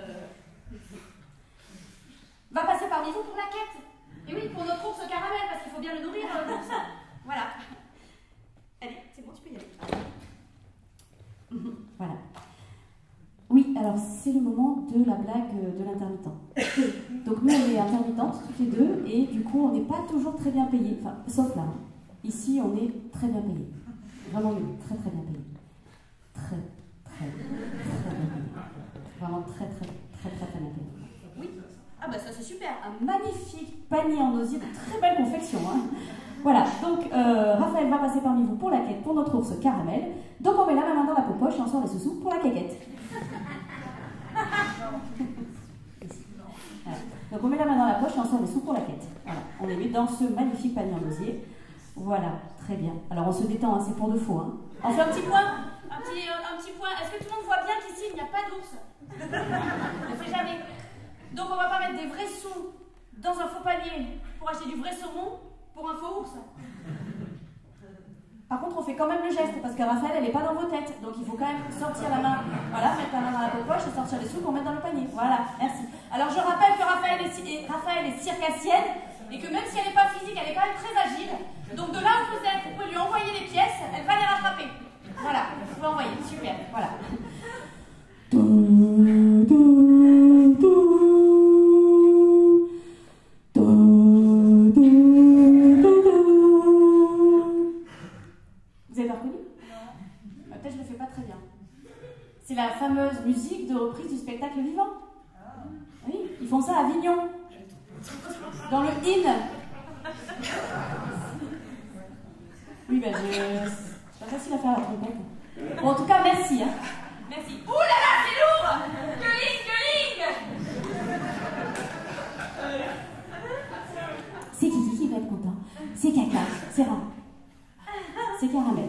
va passer parmi vous pour la quête. Et oui, pour notre ours caramel, parce qu'il faut bien le nourrir, l'ours. Voilà. Allez, c'est bon, tu peux y aller. Voilà. Oui, alors c'est le moment de la blague de l'intermittent. Donc nous, on est intermittentes toutes les deux, et du coup, on n'est pas toujours très bien payés. Enfin, sauf là. Hein. Ici, on est très bien payés. Vraiment, très très bien payés. Très bien payés. Vraiment très bien payés. Oui. Ah bah ça c'est super. Un magnifique panier en osier de très belle confection. Hein. Voilà, donc Raphaël va passer parmi vous pour la quête, pour notre ours caramel. Donc on met la main dans la poche et on sort les sous-sous pour la quéquette. Voilà. Donc on met la main dans la poche et on sort les sous pour la quête. Voilà, on les met dans ce magnifique panier en osier. Voilà, très bien. Alors on se détend, hein, c'est pour de faux. Hein. On fait un petit point. Un petit point. Est-ce que tout le monde voit bien qu'ici il n'y a pas d'ours? On ne fait jamais. Donc on va pas mettre des vrais sous dans un faux panier pour acheter du vrai saumon pour un faux ours. Par contre, on fait quand même le geste parce que Raphaël, elle n'est pas dans vos têtes. Donc il faut quand même sortir la main. Voilà, mettre la main dans la poche et sortir les sous pour mettre dans le panier. Voilà, merci. Alors je rappelle que Raphaël est circassienne et que même si elle n'est pas physique, elle est quand même très agile. Donc de là où vous êtes, vous pouvez lui envoyer les pièces, elle va les rattraper. Voilà, vous pouvez envoyer, super, voilà. Vous avez pas reconnu? Non. Peut-être je ne le fais pas très bien. C'est la fameuse musique de reprise du spectacle vivant. Oui, ils font ça à Avignon. Dans le IN. Oui, ben c'est pas facile à faire la trompette. Bon, en tout cas, merci. Hein. Merci. Ouh là là, c'est lourd! Gueuling! C'est qui va être content? C'est Caca, c'est Ram. C'est Caramel.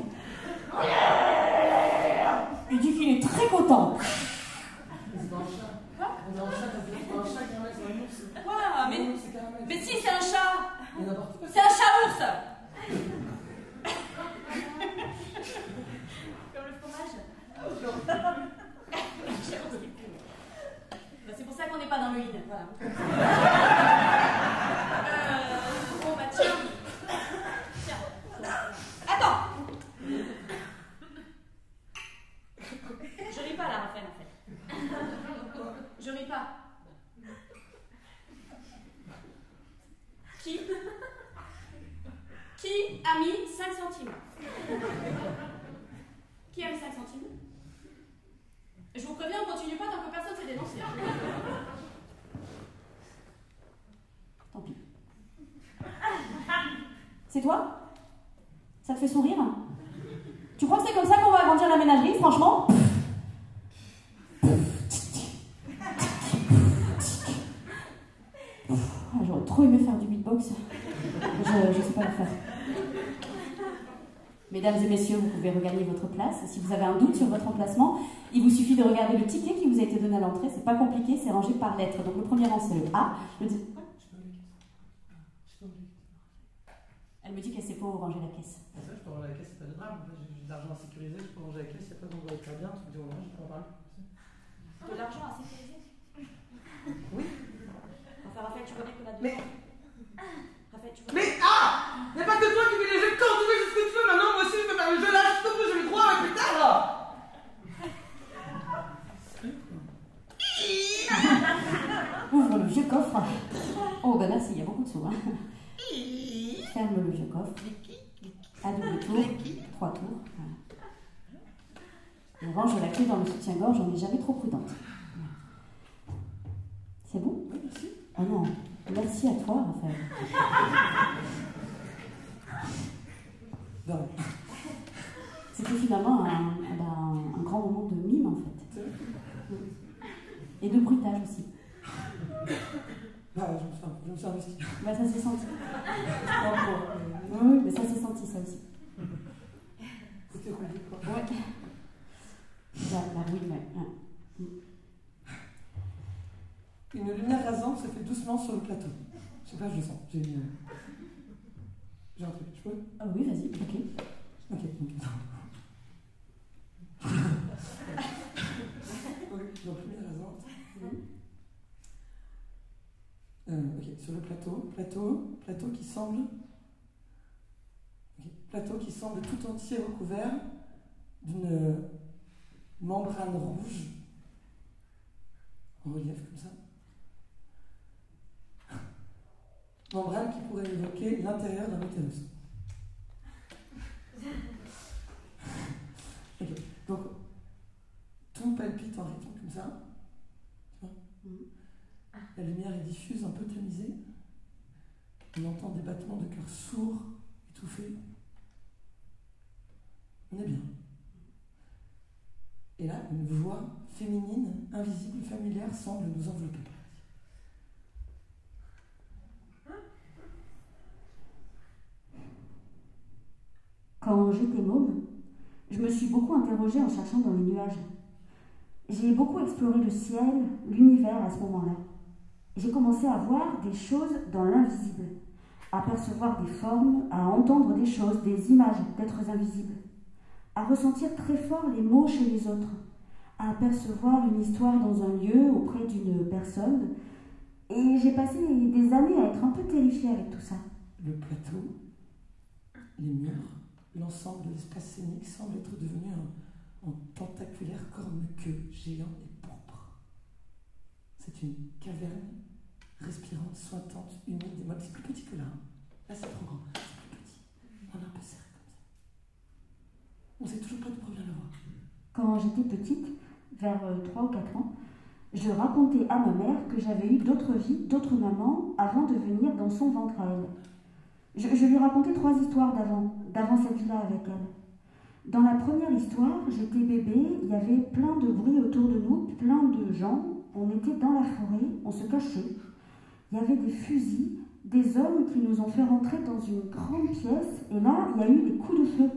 Il dit qu'il est très content. C'est pas un chat. Quoi? On est un chat, c'est pas un chat, Caramel, c'est un ours. Quoi? Mais si, c'est un chat! Mais n'importe quoi. C'est un chat-ours! Comme le fromage? Bah, c'est pour ça qu'on n'est pas dans le lead. Voilà. Bon, bah tiens. Attends! Je ris pas là, Raphaël, en fait. Je ris pas. Qui a mis 5 centimes? Qui a mis 5 centimes? Je vous préviens, on continue pas tant que personne s'est dénoncé. Tant pis. C'est toi? Ça te fait sourire? Tu crois que c'est comme ça qu'on va agrandir la ménagerie, franchement? J'aurais trop aimé faire du beatbox. Je sais pas le faire. Mesdames et messieurs, vous pouvez regagner votre place. Si vous avez un doute sur votre emplacement, il vous suffit de regarder le ticket qui vous a été donné à l'entrée. C'est pas compliqué, c'est rangé par lettres. Donc le premier rang, c'est le A. Elle me dit qu'elle sait pas où ranger la caisse. Ça, je peux ranger la caisse, c'est pas de drame. J'ai de l'argent à sécuriser, je peux ranger la caisse, il n'y a pas d'endroit très bien. Tu me dis, oh non, je peux en parler. De l'argent à sécuriser? Oui. Enfin, Raphaël, tu vois bien qu'on a deux. Mais. Raphaël, tu vois. Mais ah! Il n'y a pas que toi qui fais les jeux de quand tu veux, c'est ce que tu veux. Maintenant, moi aussi, je peux faire le jeu là, je te pose, je vais croire, mais putain là! Ouvre le vieux coffre. Oh, ben merci, il y a beaucoup de sous. Hein. Ferme le vieux coffre. À double tour, 3 tours. Voilà. Et range la clé dans le soutien-gorge, on n'est jamais trop prudente. Voilà. C'est bon? Oui, merci. Oh non, merci à toi, Raphaël. Non. C'était finalement un grand moment de mime, en fait. Et de bruitage aussi. Bah, je me suis investi. Bah, ça s'est senti. Oui, mais ça s'est senti, ça aussi. C'était roulé, quoi. Ouais. La rouille, ouais. Une lumière rasante se fait doucement sur le plateau. Je sais pas, je le sens. J'ai un truc, je peux? Ah oui, vas-y, ok. Ok, donc lumière rasante. Ok, sur le plateau qui semble tout entier recouvert d'une membrane rouge en relief comme ça. Membrane qui pourrait évoquer l'intérieur d'un utérus. Ok, donc tout palpite en rythme comme ça. Tu vois ? La lumière est diffuse, un peu tamisée. On entend des battements de cœur sourds, étouffés. On est bien. Et là, une voix féminine, invisible, familière, semble nous envelopper. Quand j'étais môme, je me suis beaucoup interrogée en cherchant dans les nuages. J'ai beaucoup exploré le ciel, l'univers à ce moment-là. J'ai commencé à voir des choses dans l'invisible, à percevoir des formes, à entendre des choses, des images d'êtres invisibles, à ressentir très fort les mots chez les autres, à apercevoir une histoire dans un lieu auprès d'une personne. Et j'ai passé des années à être un peu terrifiée avec tout ça. Le plateau, les murs, l'ensemble de l'espace scénique semble être devenu un tentaculaire corne-queue géant et pourpre. C'est une caverne respirante, sointante, humide et molle. C'est plus petit que là. Hein. Là, c'est trop grand. C'est plus petit. On est un peu serré comme ça. On sait toujours pas d'où provient la voix. Quand j'étais petite, vers 3 ou 4 ans, je racontais à ma mère que j'avais eu d'autres vies, d'autres mamans, avant de venir dans son ventre à elle. Je lui racontais 3 histoires d'avant cette vie-là avec elle. Dans la première histoire, j'étais bébé, il y avait plein de bruit autour de nous, plein de gens, on était dans la forêt, on se cachait. Il y avait des fusils, des hommes qui nous ont fait rentrer dans une grande pièce, et là, il y a eu des coups de feu.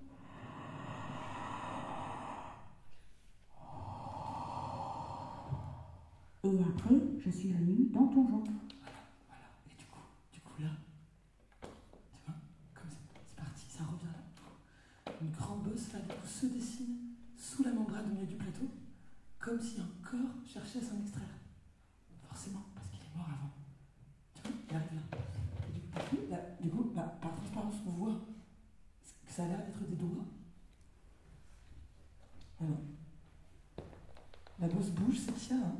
Et après, je suis venue dans ton ventre. Voilà. Et du coup là, tu vois, comme c'est parti, ça revient là. Une grande bosse là, du coup, se dessine sous la membrane au milieu du plateau, comme si un corps cherchait à s'en extraire. Forcément, parce qu'il est mort avant. Tu vois, il arrive là. Et du coup, par transparence, on voit que ça a l'air d'être des doigts. Voilà. La bosse bouge, s'étire, hein.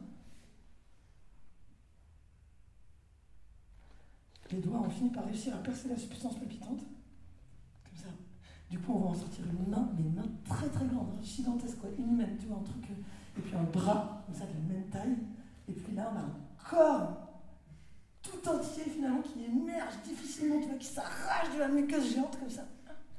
Les doigts ont fini par réussir à percer la substance palpitante. Comme ça. Du coup, on va en sortir une main, mais une main très très grande, hein, gigantesque, quoi, inhumaine, tu vois, un truc. Et puis un bras, comme ça, de la même taille. Et puis là, on a un corps tout entier, finalement, qui émerge difficilement, tu vois, qui s'arrache de la muqueuse géante, comme ça.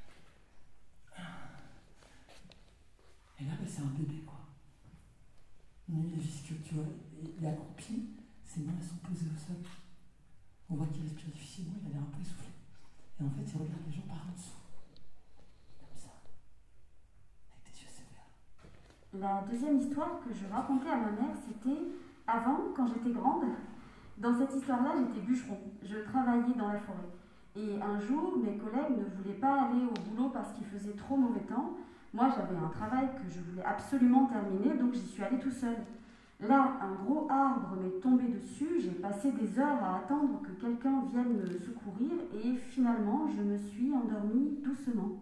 Et là, c'est un bébé, quoi. Nu et visqueux, tu vois. Il est accroupi, ses mains elles sont posées au sol. On voit qu'il respire difficilement, il a l'air un peu essoufflé. Et en fait, il regarde les gens par en dessous. Comme ça. Avec des yeux sévères. La deuxième histoire que je racontais à ma mère, c'était avant, quand j'étais grande. Dans cette histoire-là, j'étais bûcheron. Je travaillais dans la forêt. Et un jour, mes collègues ne voulaient pas aller au boulot parce qu'il faisait trop mauvais temps. Moi, j'avais un travail que je voulais absolument terminer, donc j'y suis allée tout seul. Là, un gros arbre m'est tombé dessus, j'ai passé des heures à attendre que quelqu'un vienne me secourir et finalement, je me suis endormie doucement.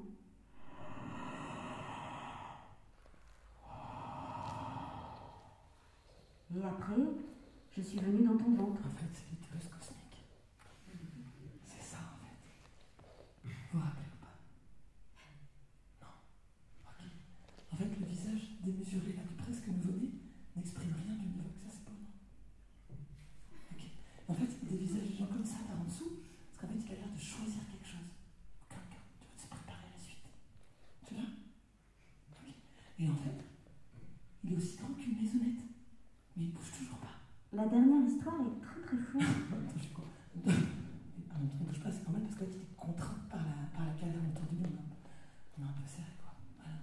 Et après, je suis venue dans ton ventre. En fait, c'est l'utérus cosmique. C'est ça, en fait. Vous vous rappelez ou pas? Non. Ok. En fait, le visage démesuré, là, presque nouveau-né, n'exprime rien du niveau que ça, c'est pas non. Ok. En fait, des visages de gens comme ça par en dessous, parce qu'en fait, il a l'air de choisir quelque chose. Quelqu'un, tu veux se préparer à la suite. Tu vois? Ok. Et en fait, il est aussi grand qu'une maisonnette. Mais il bouge toujours pas. La dernière histoire est très très floue. Attends, je suis quoi? On ne bouge pas, c'est normal parce qu'il est contraint par la caverne autour de nous. On est un peu serré, quoi. Voilà.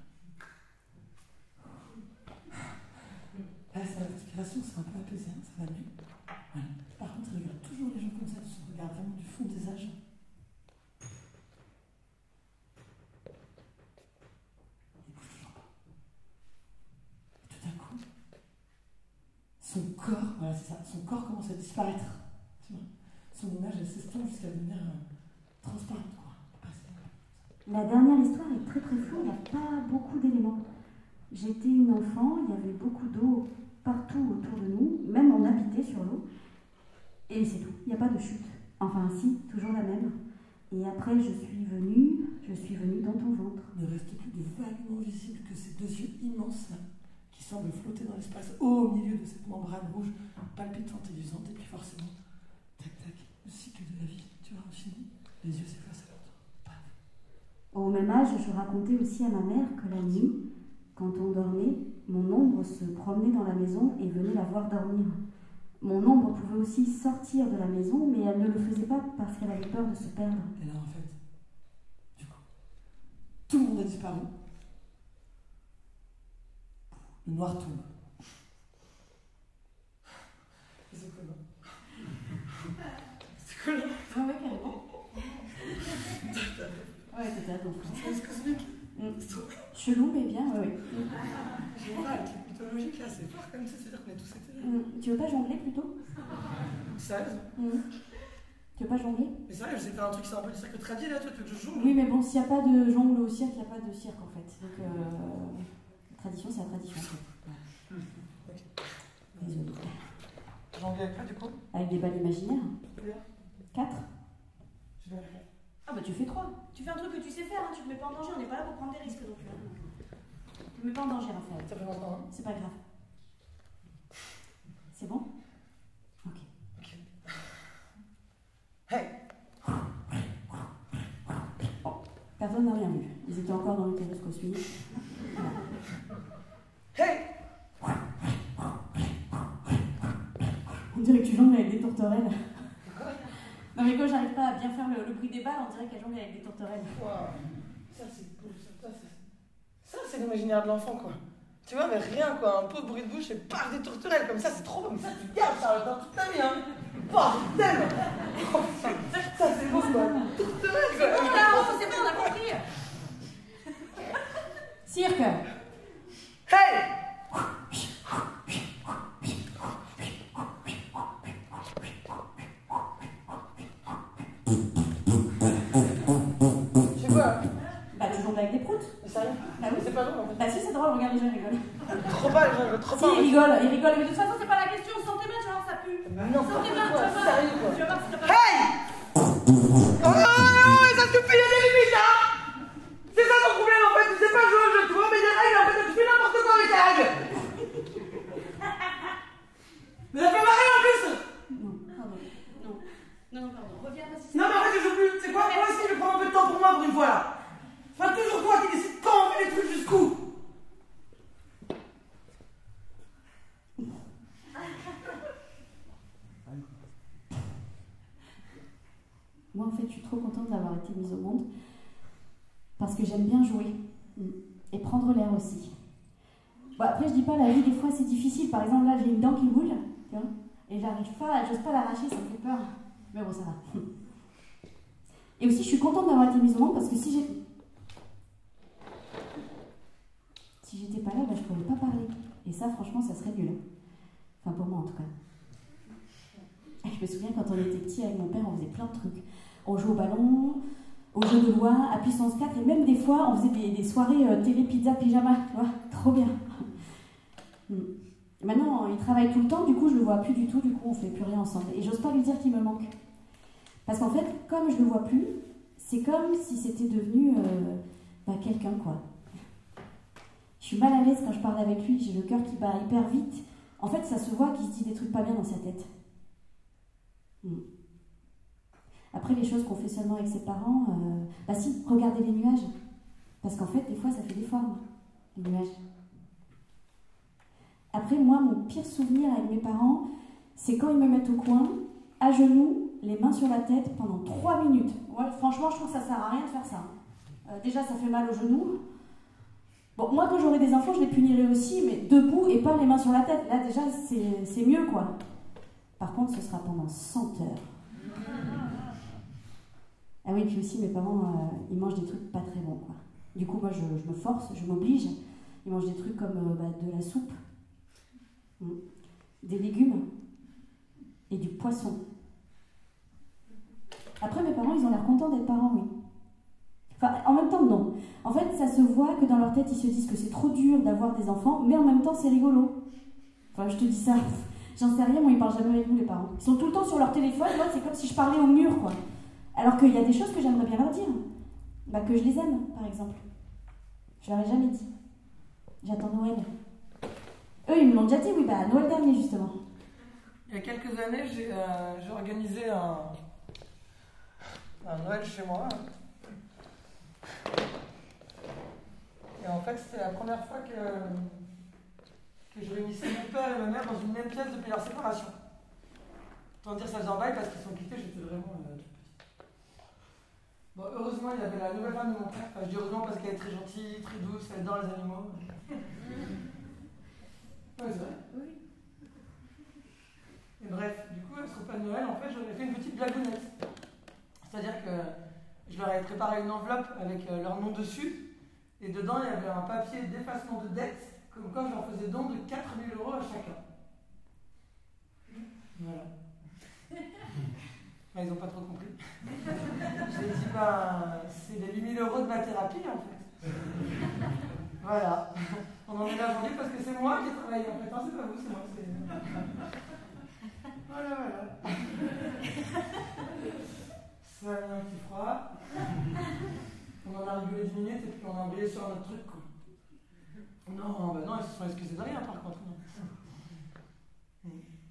Là, c'est la respiration, c'est un peu apaisé, hein, ça va mieux. Voilà. Par contre, il regarde toujours les gens comme ça, il regarde vraiment du fond des âges. Il bouge toujours pas. Et tout d'un coup, son corps c'est ça. Son corps commence à disparaître. Tu vois. Son image, elle s'estompe jusqu'à devenir transparente, quoi. La dernière histoire est très très floue, il n'y a pas beaucoup d'éléments. J'étais une enfant, il y avait beaucoup d'eau partout autour de nous, même on habitait sur l'eau. Et c'est tout, il n'y a pas de chute. Enfin si, toujours la même. Et après je suis venue dans ton ventre. Ne reste plus de vaguement visible que ces deux yeux immenses là, qui semblent flotter dans l'espace au milieu de cette membrane rouge palpitante et usante. Et puis forcément, tac tac, le cycle de la vie, tu vois, fini, les yeux s'effacent à l'autre. Au même âge, je racontais aussi à ma mère que la nuit, quand on dormait, mon ombre se promenait dans la maison et venait la voir dormir. Mon ombre pouvait aussi sortir de la maison, mais elle ne le faisait pas parce qu'elle avait peur de se perdre. Et là, en fait, du coup, tout le monde a disparu. Le noir tombe. C'est quoi, c'est quoi, là? Ah ouais, carrément. Ouais, t'étais à ton frère. C'est cosmique. Chelou, mais bien, ouais. Je vois pas, avec les mythologiques, là, c'est fort comme ça, c'est-à-dire qu'on est tous été. Tu veux pas jongler plutôt? Sérieux? Tu veux pas jongler? Mais sérieux, je sais faire un truc, c'est un peu du cirque tradit là, toi, tu veux que je jongle? Oui, mais bon, s'il n'y a pas de jongle au cirque, il n'y a pas de cirque en fait. Donc, la tradition, c'est la tradition. Ok. Désolée. Jongler avec quoi, du coup? Avec des balles imaginaires. 4. Je vais faire. Ah bah tu fais 3. Tu fais un truc que tu sais faire, hein. Tu te mets pas en danger, on n'est pas là pour prendre des risques non plus. Tu te mets pas en danger, Raphaël. Ça fait longtemps, hein? C'est pas grave. C'est bon? Ok. Hey! Bon, personne n'a rien vu. Ils étaient encore dans l'utérus cosmique. Voilà. Hey! On dirait que tu jongles avec des tourterelles. Non mais quand j'arrive pas à bien faire le bruit des balles, on dirait qu'elle jongle avec des tourterelles. Wow. Ça c'est l'imaginaire de l'enfant, quoi. Tu vois, mais rien, quoi. Un peu de bruit de bouche et paf, des tourterelles comme ça, c'est trop bon. Ça, tu gardes ça dans toute ta vie, hein. Paf, je t'aime. Oh, ça c'est beau, quoi. Tourterelles, quoi. Bon là, c'est bon, on a compris. Cirque. Hey! C'est quoi? Bah tu jongles avec des proutes. Mais sérieux? Bah oui. C'est pas drôle, en fait. Bah si, c'est drôle, regarde les gens rigolent. Trop pas, genre, trop Si, pas. ils rigolent, mais De toute façon, c'est pas la question. Sens tes mains, tu vas voir, ça pue. Non, Sens tes mains, quoi, sérieux, quoi. tu vas voir si t'as pas. Hey! Oh non, ça te fait, il y a des limites, hein! C'est ça ton problème, en fait, tu sais pas jouer au jeu, tu vois, mais des règles, en fait, tu fais n'importe quoi avec les règles! Mais ça fait marrer en plus! Non, pardon. Non, pardon. Reviens, parce que Non, mais en fait, je joue plus, c'est quoi? Moi aussi, je vais prendre un peu de temps pour moi pour une fois là! Enfin, toujours toi qui décides quand on fait les trucs jusqu'où! Moi, en fait, je suis trop contente d'avoir été mise au monde parce que j'aime bien jouer et prendre l'air aussi. Bon, après, je dis pas, la vie, des fois, c'est difficile. Par exemple, là, j'ai une dent qui bouge, tu vois, et j'arrive pas, j'ose pas l'arracher, ça me fait peur. Mais bon, ça va. Et aussi, je suis contente d'avoir été mise au monde parce que si j'étais pas là, bah, je pourrais pas parler. Et ça, franchement, ça serait nul. Enfin, pour moi, en tout cas. Je me souviens, quand on était petit avec mon père, on faisait plein de trucs. On jouait au ballon, au jeu de loi, à puissance 4, et même des fois, on faisait des soirées télé, pizza, pyjama, tu vois, trop bien. Maintenant, il travaille tout le temps, du coup, je le vois plus du tout, du coup, on fait plus rien ensemble. Et j'ose pas lui dire qu'il me manque. Parce qu'en fait, comme je le vois plus, c'est comme si c'était devenu quelqu'un, quoi. Je suis mal à l'aise quand je parle avec lui, j'ai le cœur qui bat hyper vite. En fait, ça se voit qu'il se dit des trucs pas bien dans sa tête. Après, les choses qu'on fait seulement avec ses parents, bah si, regardez les nuages. Parce qu'en fait, des fois, ça fait des formes, les nuages. Après, moi, mon pire souvenir avec mes parents, c'est quand ils me mettent au coin, à genoux, les mains sur la tête, pendant 3 minutes. Ouais, franchement, je trouve que ça sert à rien de faire ça. Déjà, ça fait mal aux genoux. Bon, moi, quand j'aurai des enfants, je les punirai aussi, mais debout et pas les mains sur la tête. Là, déjà, c'est mieux, quoi. Par contre, ce sera pendant 100 heures. Ah oui, puis aussi, mes parents, ils mangent des trucs pas très bons, quoi. Du coup, moi, je me force, je m'oblige. Ils mangent des trucs comme de la soupe, des légumes, et du poisson. Après, mes parents, ils ont l'air contents d'être parents, oui. Enfin, en même temps, non. En fait, ça se voit que dans leur tête, ils se disent que c'est trop dur d'avoir des enfants, mais en même temps, c'est rigolo. Enfin, je te dis ça, j'en sais rien, moi, ils parlent jamais avec nous, les parents. Ils sont tout le temps sur leur téléphone, moi, c'est comme si je parlais au mur, quoi. Alors qu'il y a des choses que j'aimerais bien leur dire. Bah, que je les aime, par exemple. Je leur ai jamais dit. J'attends Noël. Eux, ils me l'ont déjà dit, oui, bah, Noël dernier, justement. Il y a quelques années, j'ai organisé un Noël chez moi. Et en fait, c'était la première fois que je réunissais mon père et ma mère dans une même pièce depuis leur séparation. Autant dire ça faisait un bail parce qu'ils sont quittés, j'étais vraiment toute petite. Bon, heureusement, il y avait la nouvelle femme de mon père. Enfin, je dis heureusement parce qu'elle est très gentille, très douce, elle adore les animaux. Ouais, c'est vrai. Oui. Et bref, du coup, ce repas de Noël, en fait, j'aurais fait une petite blagounette. C'est-à-dire que je leur avais préparé une enveloppe avec leur nom dessus, et dedans, il y avait un papier d'effacement de dette, comme quoi je leur faisais don de 4 000 € à chacun. Voilà. Bah, ils n'ont pas trop compris. J'ai dit, bah, c'est les 8 000 € de ma thérapie, en fait. Voilà. On en est là aujourd'hui parce que c'est moi qui ai travaillé, en fait. Non, c'est pas vous, c'est moi. Voilà, voilà. Ça a mis un petit froid. On en a rigolé 10 minutes et puis on a embrayé sur un autre truc, quoi. Non, bah non, ils se sont excusés de rien, par contre. Non.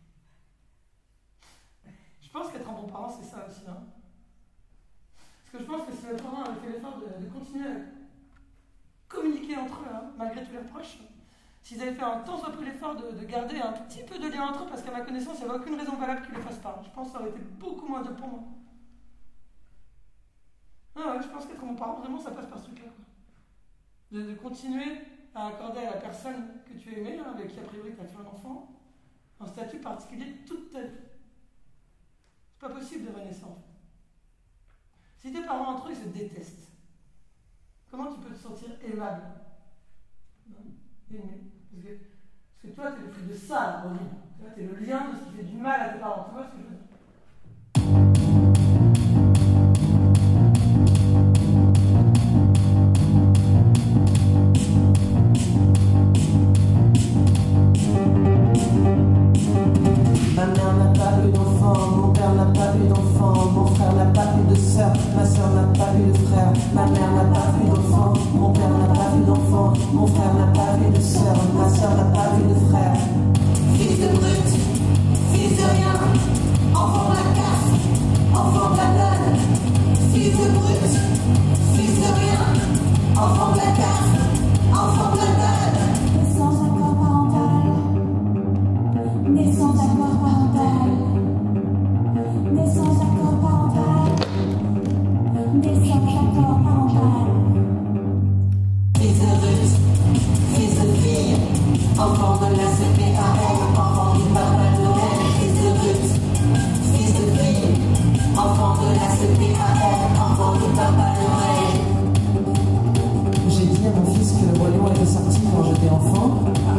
Je pense qu'être un bon parent, c'est ça aussi. Hein. Parce que je pense que si les parents avaient fait l'effort de continuer à communiquer entre eux, hein, malgré tous les reproches, s'ils avaient fait un tant soit peu l'effort de garder un petit peu de lien entre eux, parce qu'à ma connaissance, il n'y avait aucune raison valable qu'ils ne le fassent pas. Je pense que ça aurait été beaucoup moins dur pour moi. Ah ouais, je pense qu'être mon parent, vraiment, ça passe par ce truc-là. De continuer à accorder à la personne que tu aimais, hein, avec qui a priori tu as fait un enfant, un statut particulier toute ta vie. C'est pas possible de renier ça. Si tes parents entre eux, ils se détestent, comment tu peux te sentir aimable? Aimé. Parce que toi, tu es le fruit de ça, Romy. Tu es le lien de ce qui fait du mal à tes parents. Tu vois ce que je veux dire? Ma mère n'a pas eu d'enfant, mon père n'a pas eu d'enfant, mon frère n'a pas eu de sœur, ma soeur n'a pas eu de frère, ma mère n'a pas eu d'enfant, mon père n'a pas eu d'enfant, mon frère n'a pas eu de sœur, ma soeur n'a pas eu de frère. Fils de brute, fils de rien, enfant de la casse, enfant de la donne. Fils de brute, fils de rien, enfant de la casse, enfant de la donne. Sans accord parental, naissance accord parental, naissance accord parental, naissance accord parental. Fils de brute, fils de fille, enfant de la CPAL, enfant du Papa Noël. Fils de brute, fils de fille, enfant de la CPAL, enfant du Papa Noël. J'ai dit à mon fils que le Roi Lion était sorti quand j'étais enfant.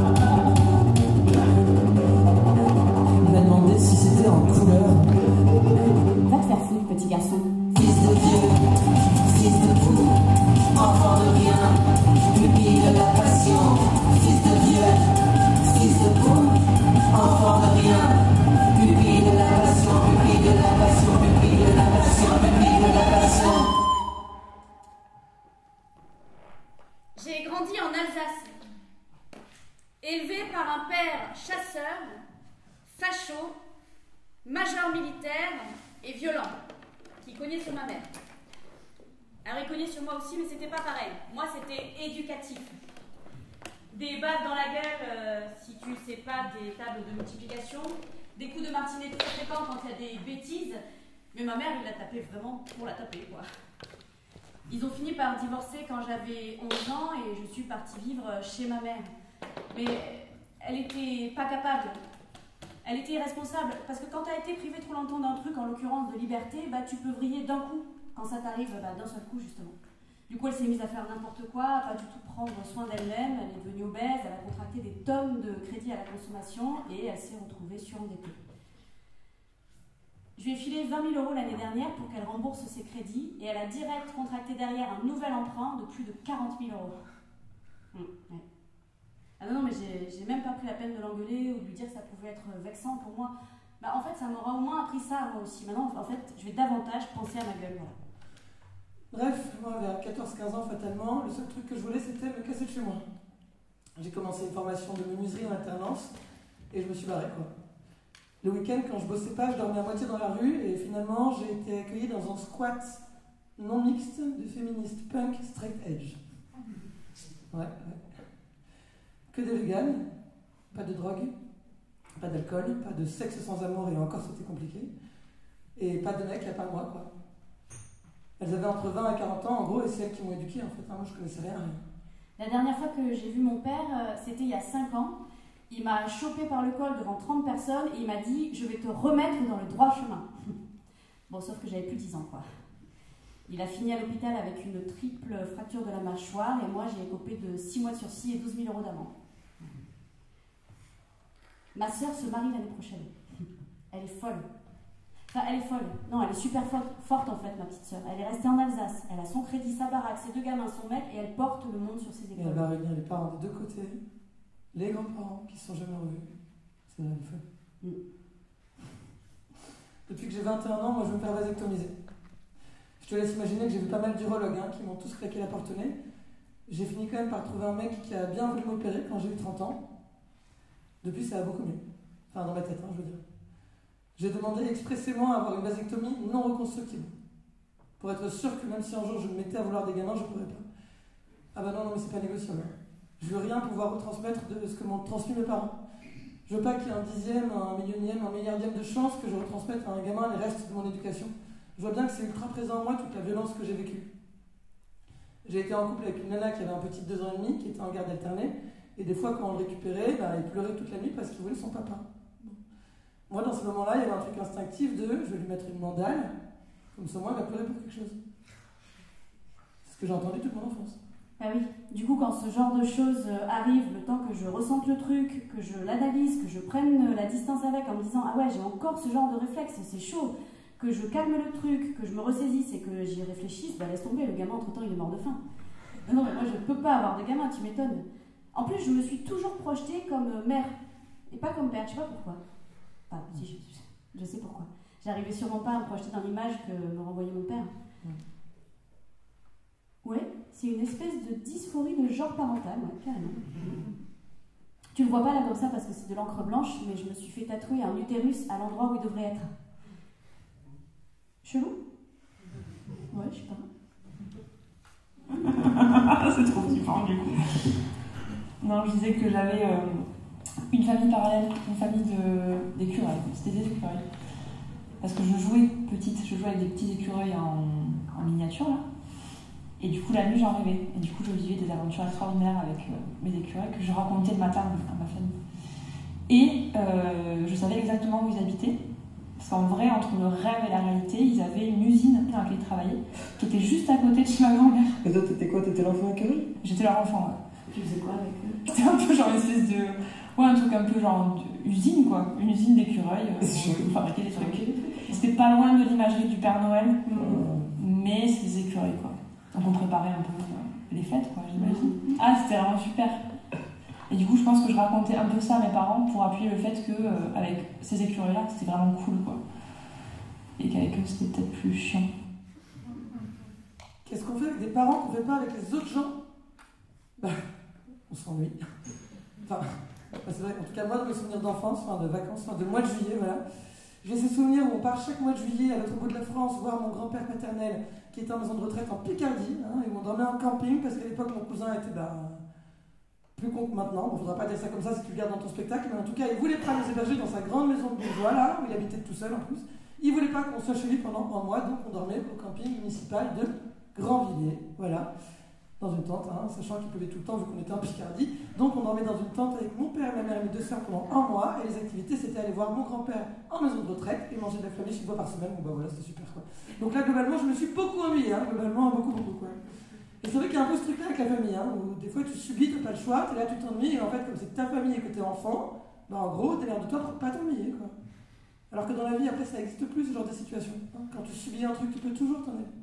Il m'a demandé si c'était en couleur. Va te faire foutre, petit garçon. Fils de Dieu, fils de fou, enfant de rien, pupille de la passion. Fils de Dieu, fils de fou, enfant de rien, pupille de la passion, pupille de la passion, pupille de la passion, pupille de la passion. J'ai grandi en Alsace, élevé par un père chasseur, facho, major militaire et violent, qui cognait sur ma mère. Alors il cognait sur moi aussi, mais c'était pas pareil. Moi c'était éducatif. Des baffes dans la gueule si tu sais pas des tables de multiplication, des coups de martinet très fréquents quand il y a des bêtises, mais ma mère il l'a tapé vraiment pour la taper, quoi. Ils ont fini par divorcer quand j'avais 11 ans et je suis partie vivre chez ma mère. Mais elle était pas capable. Elle était irresponsable. Parce que quand tu as été privé trop longtemps d'un truc, en l'occurrence de liberté, bah, tu peux vriller d'un coup. Quand ça t'arrive, bah, d'un seul coup, justement. Du coup, elle s'est mise à faire n'importe quoi, à pas du tout prendre soin d'elle-même. Elle est devenue obèse, elle a contracté des tonnes de crédits à la consommation et elle s'est retrouvée surendettée. Je lui ai filé 20 000 € l'année dernière pour qu'elle rembourse ses crédits et elle a direct contracté derrière un nouvel emprunt de plus de 40 000 €. Ouais. Ah non, mais j'ai même pas pris la peine de l'engueuler ou de lui dire que ça pouvait être vexant pour moi. Bah, en fait, ça m'aura au moins appris ça, moi aussi. Maintenant, en fait, je vais davantage penser à ma gueule, voilà. Bref, moi, vers 14-15 ans, fatalement, le seul truc que je voulais, c'était me casser de chez moi. J'ai commencé une formation de menuiserie en alternance et je me suis barré, quoi. Le week-end, quand je bossais pas, je dormais à moitié dans la rue et finalement, j'ai été accueillie dans un squat non mixte de féministes punk straight edge. Ouais. Que des véganes, pas de drogue, pas d'alcool, pas de sexe sans amour et encore c'était compliqué. Et pas de mecs à part moi, quoi. Elles avaient entre 20 et 40 ans en gros et c'est elles qui m'ont éduquée en fait. Moi je connaissais rien. La dernière fois que j'ai vu mon père, c'était il y a 5 ans. Il m'a chopé par le col devant 30 personnes et il m'a dit « Je vais te remettre dans le droit chemin ». Bon, sauf que j'avais plus 10 ans, quoi. Il a fini à l'hôpital avec une triple fracture de la mâchoire et moi j'ai écopé de 6 mois de sursis et 12 000 € d'amende. Ma sœur se marie l'année prochaine. Elle est folle. Enfin, elle est folle. Non, elle est super forte en fait, ma petite sœur. Elle est restée en Alsace. Elle a son crédit, sa baraque, ses 2 gamins, son mec et elle porte le monde sur ses épaules. Et elle va réunir les parents des 2 côtés, les grands-parents qui ne se sont jamais revus. C'est une folle. Depuis que j'ai 21 ans, moi je me fais vasectomiser. Je te laisse imaginer que j'ai vu pas mal d'urologues qui m'ont tous claqué la porte au nez. J'ai fini quand même par trouver un mec qui a bien voulu m'opérer quand j'ai eu 30 ans. Depuis, ça va beaucoup mieux. Enfin, dans ma tête, je veux dire. J'ai demandé expressément à avoir une vasectomie non reconstructible. Pour être sûr que même si un jour je me mettais à vouloir des gamins, je ne pourrais pas. Ah bah non, mais c'est pas négociable. Je veux rien pouvoir retransmettre de ce que m'ont transmis mes parents. Je veux pas qu'il y ait un dixième, un millionième, un milliardième de chance que je retransmette à un gamin les restes de mon éducation. Je vois bien que c'est ultra présent en moi, toute la violence que j'ai vécue. J'ai été en couple avec une nana qui avait un petit de 2 ans et demi, qui était en garde alternée, et des fois quand on le récupérait, il pleurait toute la nuit parce qu'il voulait son papa. Moi, dans ce moment-là, il y avait un truc instinctif de je vais lui mettre une mandale, comme ça, moi, elle va pleurer pour quelque chose. C'est ce que j'ai entendu toute mon enfance. Ah oui, du coup, quand ce genre de choses arrive, le temps que je ressente le truc, que je l'analyse, que je prenne la distance avec en me disant ah ouais, j'ai encore ce genre de réflexe, c'est chaud, que je calme le truc, que je me ressaisisse et que j'y réfléchisse, laisse tomber, le gamin, entre-temps, il est mort de faim. Non, mais moi, je peux pas avoir de gamin, tu m'étonnes. En plus, je me suis toujours projetée comme mère, et pas comme père, je sais pas pourquoi. Enfin, si, je sais pourquoi. J'arrivais sûrement pas à me projeter dans l'image que me renvoyait mon père. Ouais, c'est une espèce de dysphorie de genre parental, ouais, carrément. Tu le vois pas là comme ça parce que c'est de l'encre blanche, mais je me suis fait tatouer un utérus à l'endroit où il devrait être. Chelou? Ouais, je sais pas. C'est trop différent du coup. Non, je disais que j'avais une famille parallèle, une famille d'écureuils. C'était des écureuils. Parce que je jouais petite, je jouais avec des petits écureuils en miniature là. Et du coup, la nuit, j'en rêvais. Et du coup, je vivais des aventures extraordinaires avec mes écureuils que je racontais le matin à ma famille. Et je savais exactement où ils habitaient. Parce qu'en vrai, entre le rêve et la réalité, ils avaient une usine dans laquelle ils travaillaient, qui était juste à côté de chez ma grand-mère. Et toi, t'étais quoi? T'étais l'enfant écureuil? J'étais leur enfant, ouais. Tu faisais quoi avec eux? C'était un peu genre une espèce de... Ouais, un truc un peu genre usine, quoi. Une usine d'écureuils. On fabriquait des trucs. C'était pas loin de l'imagerie du Père Noël, mais c'est des écureuils, quoi. Donc on préparait un peu les fêtes, quoi, j'imagine. Ah, c'était vraiment super. Et du coup, je pense que je racontais un peu ça à mes parents pour appuyer le fait qu'avec ces écureuils-là, c'était vraiment cool, quoi. Et qu'avec eux, c'était peut-être plus chiant. Qu'est-ce qu'on fait avec des parents qu'on ne fait pas avec les autres gens? On s'ennuie. Enfin, c'est vrai, en tout cas, moi, dans mes souvenirs d'enfance, de vacances, de mois de juillet, voilà. J'ai ces souvenirs où on part chaque mois de juillet à l'autre bout de la France voir mon grand-père paternel qui était en maison de retraite en Picardie, et on dormait en camping parce qu'à l'époque, mon cousin était plus con que maintenant. Bon, il ne faudra pas dire ça comme ça si tu le gardes dans ton spectacle, mais en tout cas, il ne voulait pas nous héberger dans sa grande maison de bourgeois, là, où il habitait tout seul en plus. Il ne voulait pas qu'on soit chez lui pendant un mois, donc on dormait au camping municipal de Grandvilliers, voilà, dans une tente, sachant qu'il pleuvait tout le temps vu qu'on était en Picardie. Donc on dormait dans une tente avec mon père, ma mère et mes 2 sœurs pendant un mois, et les activités c'était aller voir mon grand-père en maison de retraite et manger de la flamiche 1 fois par semaine. Bon voilà, c'était super quoi. Donc là globalement je me suis beaucoup ennuyée, globalement beaucoup quoi. Et c'est vrai qu'il y a un peu ce truc là avec la famille, où des fois tu subis, t'as pas le choix, t'es là, tu t'ennuies, et en fait comme c'est ta famille et que t'es enfant, en gros t'as l'air de toi pour pas t'ennuyer quoi. Alors que dans la vie, après, ça n'existe plus, ce genre de situation. Quand tu subis un truc, tu peux toujours t'en aller.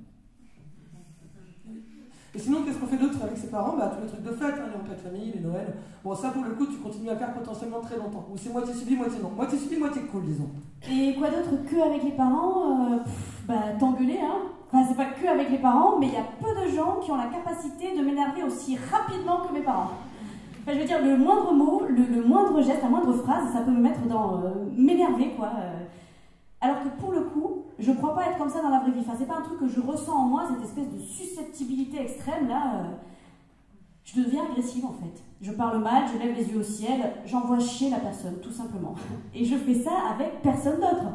Et sinon, qu'est-ce qu'on fait d'autre avec ses parents? Tous les trucs de fête, les repas de famille, les Noëls. Bon, ça, pour le coup, tu continues à faire potentiellement très longtemps. Ou c'est moitié subi, moitié non. Moitié subi, moitié cool, disons. Et quoi d'autre que avec les parents? T'engueuler, hein. Enfin, c'est pas que avec les parents, mais il y a peu de gens qui ont la capacité de m'énerver aussi rapidement que mes parents. Enfin, je veux dire, le moindre mot, le moindre geste, la moindre phrase, ça peut me mettre dans m'énerver, quoi. Alors que pour le coup, je crois pas être comme ça dans la vraie vie. Enfin, c'est pas un truc que je ressens en moi, cette espèce de susceptibilité extrême, là. Je deviens agressive, en fait. Je parle mal, je lève les yeux au ciel, j'envoie chier la personne, tout simplement. Et je fais ça avec personne d'autre.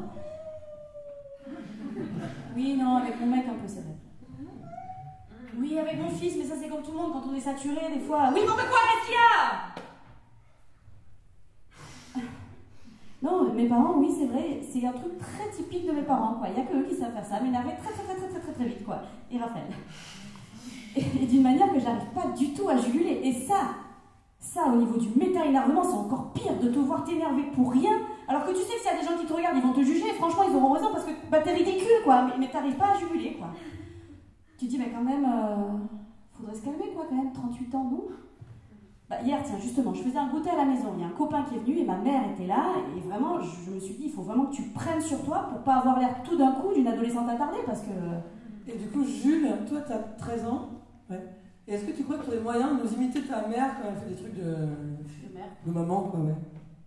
Oui, non, avec mon mec un peu, c'est vrai. Oui, avec mon fils, mais ça c'est comme tout le monde, quand on est saturé, des fois... Oui, bon, mais quoi, qu'est-ce qu'il y a? Non, mes parents, oui, c'est vrai, c'est un truc très typique de mes parents, quoi. Il n'y a que eux qui savent faire ça, m'énerver très vite, quoi. Et Raphaël. Et d'une manière que j'arrive pas du tout à juguler. Et ça, au niveau du méta-énervement, c'est encore pire de te voir t'énerver pour rien, alors que tu sais que s'il y a des gens qui te regardent, ils vont te juger, et franchement, ils auront raison, parce que t'es ridicule, quoi, mais t'arrives pas à juguler, quoi. Tu te dis, mais quand même, faudrait se calmer, quoi, quand même, 38 ans, non? Hier, tiens, justement, je faisais un goûter à la maison, il y a un copain qui est venu, et ma mère était là, et vraiment, je me suis dit, il faut vraiment que tu prennes sur toi pour pas avoir l'air tout d'un coup d'une adolescente attardée, parce que... Et du coup, Jules, toi, t'as 13 ans, ouais. Et est-ce que tu crois que tu as des moyens de nous imiter ta mère quand elle fait des trucs de maman, quoi, ouais?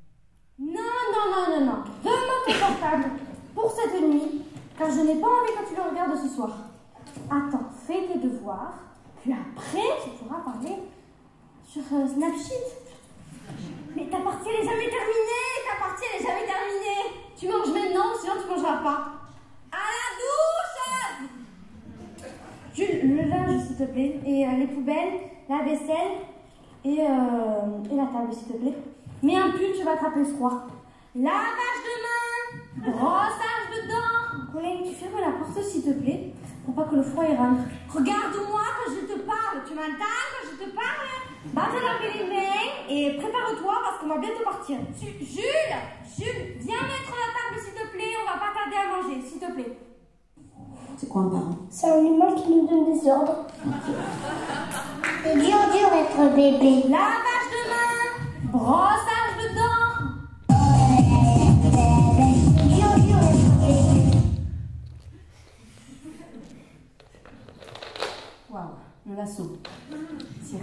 Non. Donne-moi ton portable pour cette nuit, car je n'ai pas envie que tu le regardes ce soir. Attends, fais tes devoirs, puis après tu pourras parler sur Snapchat. Mais ta partie elle est jamais terminée, Tu manges maintenant, sinon tu mangeras pas. À la douche! Jules, le linge s'il te plaît, et les poubelles, la vaisselle, et la table s'il te plaît. Mets un pull, tu vas attraper le froid. Lavage de main, brossage de dents. Colin, tu fermes la porte s'il te plaît, pour pas que le froid y rentre. Regarde-moi quand je te parle, tu m'entends quand je te parle? Va te laver les mains et prépare-toi parce qu'on va bientôt partir. Jules, viens mettre la table s'il te plaît, on va pas tarder à manger, s'il te plaît. C'est quoi un parent? C'est un animal qui nous donne des ordres. C'est dur d'être bébé. Lavage de main, brossage de dents. Waouh, le lasso. Tiens.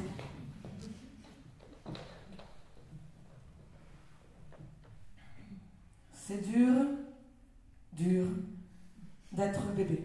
C'est dur d'être bébé.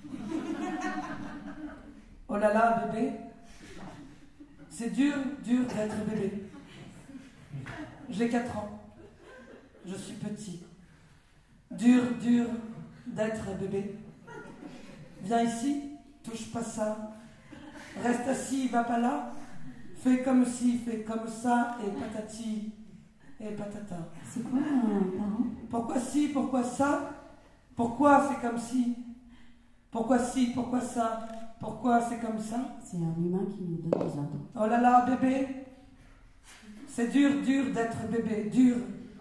Oh là là, bébé. C'est dur d'être bébé. J'ai 4 ans. Je suis petit. Dur d'être bébé. Viens ici, touche pas ça. Reste assis, va pas là. Fais comme ci, fais comme ça, et patati, et patata. C'est quoi un parent? Pourquoi ci, pourquoi ça? Pourquoi c'est comme ci? Pourquoi ci, pourquoi ça? Pourquoi c'est comme ça? C'est un humain qui nous donne des ordres. Oh là là, bébé. C'est dur d'être bébé. Dur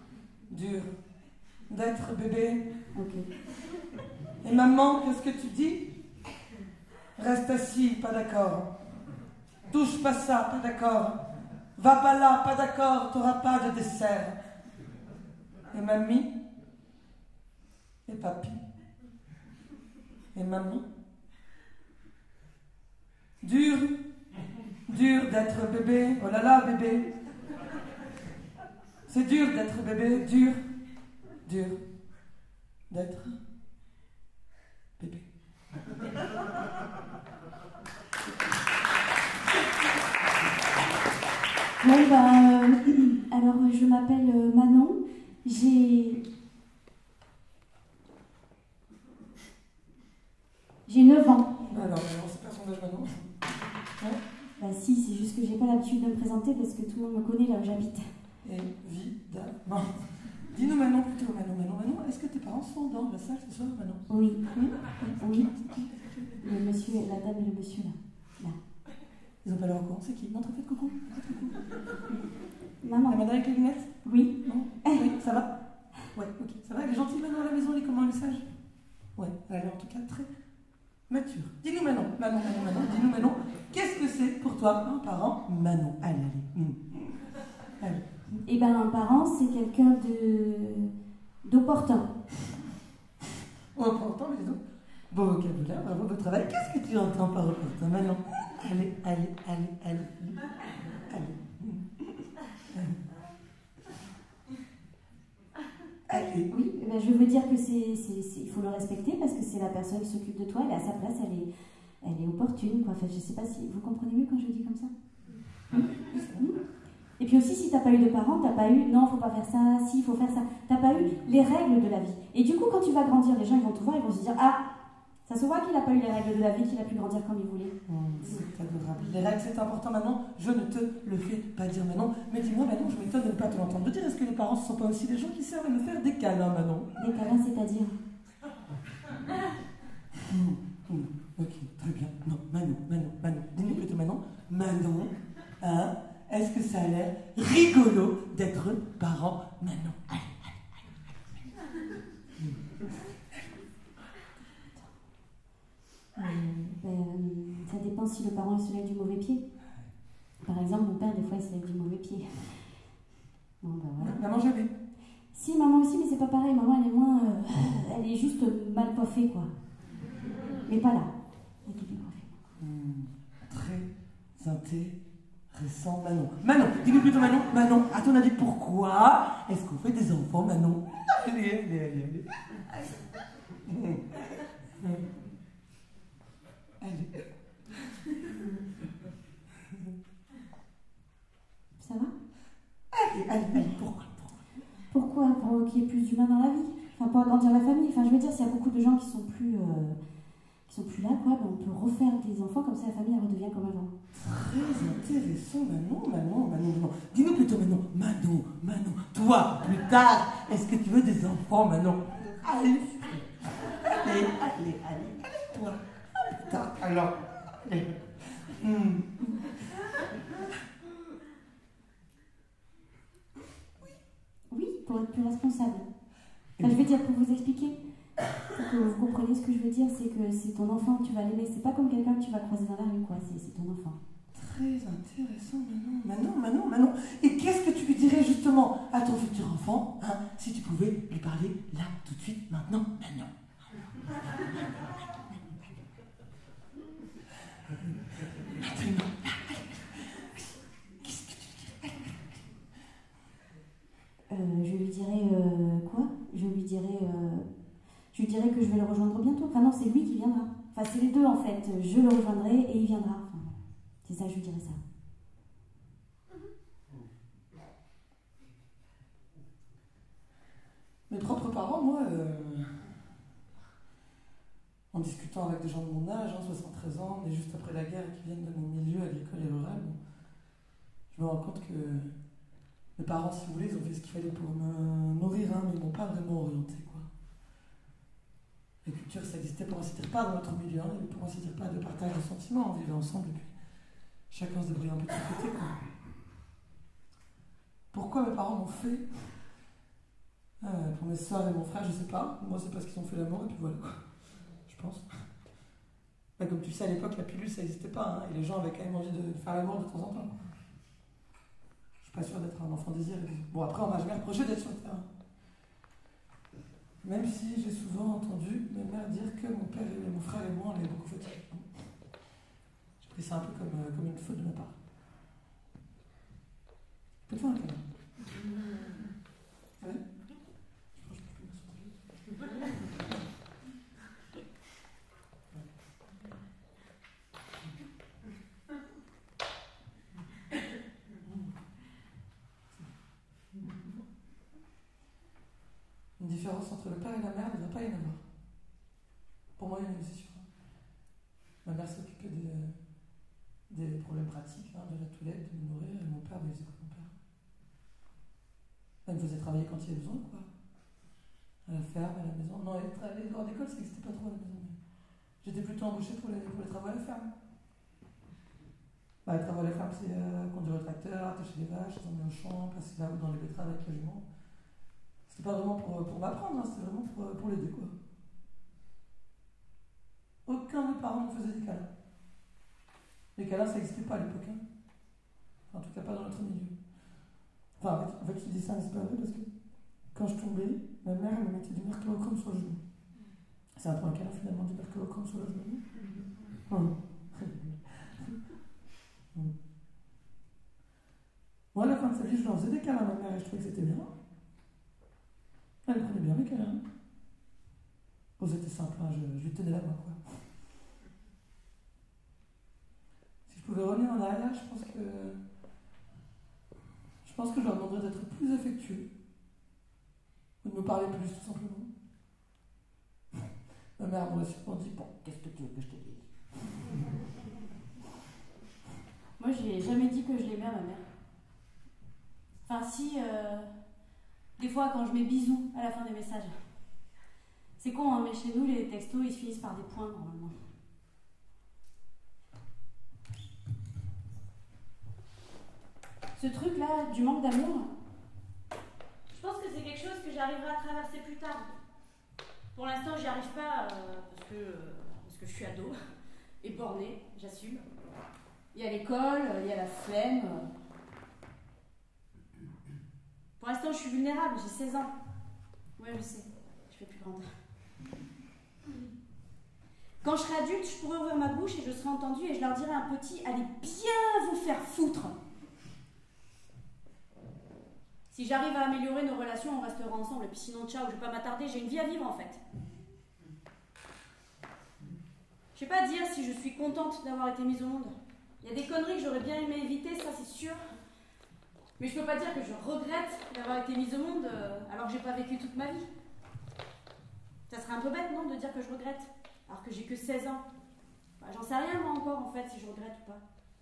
d'être bébé. Ok. Et maman, qu'est-ce que tu dis? Reste assis, pas d'accord. Touche pas ça, pas d'accord. Va pas là, pas d'accord, t'auras pas de dessert. Et mamie? Et papy? Et mamie? Dur d'être bébé. Oh là là, bébé. C'est dur d'être bébé. Dur d'être bébé. Bon, alors je m'appelle Manon. J'ai 9 ans. Alors, c'est pas son âge Manon. Ouais. Bah si, c'est juste que j'ai pas l'habitude de me présenter parce que tout le monde me connaît là où j'habite. Évidemment. Dis-nous Manon plutôt, Manon, est-ce que tes parents sont dans la salle ce soir, Manon? Oui. Oui. Le monsieur, la dame et le monsieur là. Ils ont pas leur courant, c'est qui? Montre, faites coucou. Maman. La madame avec les lunettes? Oui. Non? Oui, ça va? Ouais, ok. Ça va, elle est gentille Manon à la maison, elle est comment, elle est sage? Ouais, elle est en tout cas très mature. Dis-nous Manon, dis-nous Manon, qu'est-ce que c'est pour toi un parent Manon? Allez. Allez. Eh ben, un parent, c'est quelqu'un d'opportun. Opportun, mais donc, beau vocabulaire, bravo, beau travail. Qu'est-ce que tu entends par opportun, Manon? Allez. Allez. Oui, ben je veux dire que il faut le respecter parce que c'est la personne qui s'occupe de toi, elle est à sa place, elle est opportune, quoi. Enfin, je sais pas si vous comprenez mieux quand je le dis comme ça. Et puis aussi, si t'as pas eu de parents, t'as pas eu non, faut pas faire ça, si, il faut faire ça. T'as pas eu les règles de la vie. Et du coup, quand tu vas grandir, les gens ils vont te voir, ils vont se dire ah, ça se voit qu'il a pas eu les règles de la vie, qu'il a pu grandir comme il voulait. C'est adorable. Les règles, c'est important Manon. Je ne te le fais pas dire Manon. Mais dis-moi Manon, je m'étonne de ne pas te l'entendre dire. Est-ce que les parents ne sont pas aussi des gens qui servent à me faire des câlins, Manon? Des câlins, c'est-à-dire Ok, très bien. Non, Manon. Dis-nous plutôt Manon. Manon, hein, est-ce que ça a l'air rigolo d'être parent, Manon? Ça dépend si le parent il se lève du mauvais pied. Par exemple, mon père, des fois, il se lève du mauvais pied. Bon, ben voilà. Maman, jamais. Si, maman aussi, mais c'est pas pareil. Maman, elle est moins. Elle est juste mal coiffée, quoi. Mais pas là. Elle est bien coiffée. Très intéressant, Manon. Manon, dis-nous plutôt Manon. Manon, à ton avis, pourquoi est-ce qu'on fait des enfants, Manon? Allez. Ça va? Allez, pourquoi? Pourquoi? Pour qu'il y ait plus d'humains dans la vie. Enfin, pour agrandir la famille. Enfin, je veux dire, s'il y a beaucoup de gens qui sont plus là, quoi, ben on peut refaire des enfants, comme ça la famille elle redevient comme avant. Très intéressant, Manon. Dis-nous plutôt Manon, toi, plus tard, est-ce que tu veux des enfants, Manon? Allez, toi, plus tard, alors. Oui, pour être plus responsable. Enfin, je veux dire, pour vous expliquer, pour que vous compreniez ce que je veux dire, c'est que c'est ton enfant que tu vas l'aimer. C'est pas comme quelqu'un que tu vas croiser dans la rue, quoi. C'est ton enfant. Très intéressant, Manon. Et qu'est-ce que tu lui dirais justement à ton futur enfant, hein, si tu pouvais lui parler là, tout de suite, maintenant, Manon? Je lui dirais quoi? Je lui dirais que je vais le rejoindre bientôt. Enfin non, c'est lui qui viendra. Enfin, c'est les deux en fait. Je le rejoindrai et il viendra. Enfin, c'est ça, je lui dirais ça. Mes propres parents, moi, en discutant avec des gens de mon âge, 73 ans, mais juste après la guerre et qui viennent de mon milieu agricole et rural, je me rends compte que mes parents, si vous voulez, ils ont fait ce qu'il fallait pour me nourrir, mais ils ne m'ont pas vraiment orienté, quoi. La culture, ça n'existait pour ainsi dire pas dans notre milieu, il n'y avait pour ainsi dire pas de partage de sentiments, on vivait ensemble et puis chacun se débrouillait un peu de son côté, quoi. Pourquoi mes parents m'ont fait pour mes soeurs et mon frère, je sais pas. Moi, c'est parce qu'ils ont fait l'amour et puis voilà, quoi. Je pense. Bah, comme tu sais, à l'époque, la pilule, ça n'existait pas, et les gens avaient quand même envie de faire l'amour de temps en temps. Je suis pas sûre d'être un enfant désiré. Bon, après, on m'a jamais reproché d'être sur le terrain. Même si j'ai souvent entendu mes mères dire que mon père et mon frère et moi, on avait beaucoup fatigué. J'ai pris ça un peu comme une faute de ma part. Peut-être un câlin. Ouais. Une différence entre le père et la mère ne va pas y en avoir. Pour moi, il y en a, c'est sûr. Ma mère s'occupait des problèmes pratiques, de la toilette, de me nourrir, et mon père des écoutes de mon père. Elle me faisait travailler quand il y avait besoin, quoi. À la ferme, à la maison. Non, les hors d'école, ça n'existait pas trop à la maison. J'étais plutôt embauchée pour les travaux à la ferme. Bah, les travaux à la ferme, c'est conduire le tracteur, attacher les vaches, les emmener au champ, passer là-haut dans les betteraves avec la jument. C'était C'est pas vraiment pour m'apprendre, hein, c'est vraiment pour l'aider, quoi. Aucun de mes parents ne faisait des câlins. Les câlins, ça n'existait pas à l'époque. Hein. Enfin, en tout cas, pas dans notre milieu. Enfin, en fait, je dis ça, mais c'est pas vrai, parce que quand je tombais, ma mère elle me mettait du mercurochrome sur le genou. C'est un peu un câlin, finalement, du mercurochrome sur le genou. Moi, à la fin de sa vie, je leur faisais des câlins à ma mère et je trouvais que c'était bien. Elle prenait bien mes câlins. Bon, c'était simple, hein, je lui tenais la main, quoi. Si je pouvais revenir en arrière, je pense que je leur demanderais d'être plus affectueux. Ou de me parler plus, tout simplement. Ma mère m'aurait sûrement dit, bon, qu'est-ce que tu veux que je te dise? Moi, je n'ai jamais dit que je l'aimais à ma mère. Enfin, si, des fois, quand je mets bisous à la fin des messages. C'est con, hein, mais chez nous, les textos, ils se finissent par des points, normalement. Ce truc-là, du manque d'amour, je pense que c'est quelque chose que j'arriverai à traverser plus tard. Pour l'instant, j'y arrive pas parce que je suis ado et bornée, j'assume. Il y a l'école, il y a la flemme. Pour l'instant, je suis vulnérable, j'ai 16 ans. Ouais, je sais, je fais plus grande. Quand je serai adulte, je pourrai ouvrir ma bouche et je serai entendue et je leur dirai à un petit, allez bien vous faire foutre. Si j'arrive à améliorer nos relations, on restera ensemble. Et puis sinon, ciao, je vais pas m'attarder, j'ai une vie à vivre en fait. Je sais pas dire si je suis contente d'avoir été mise au monde. Il y a des conneries que j'aurais bien aimé éviter, ça c'est sûr. Mais je peux pas dire que je regrette d'avoir été mise au monde alors que j'ai pas vécu toute ma vie. Ça serait un peu bête, non, de dire que je regrette, alors que j'ai que 16 ans. Bah, j'en sais rien moi encore en fait, si je regrette ou pas.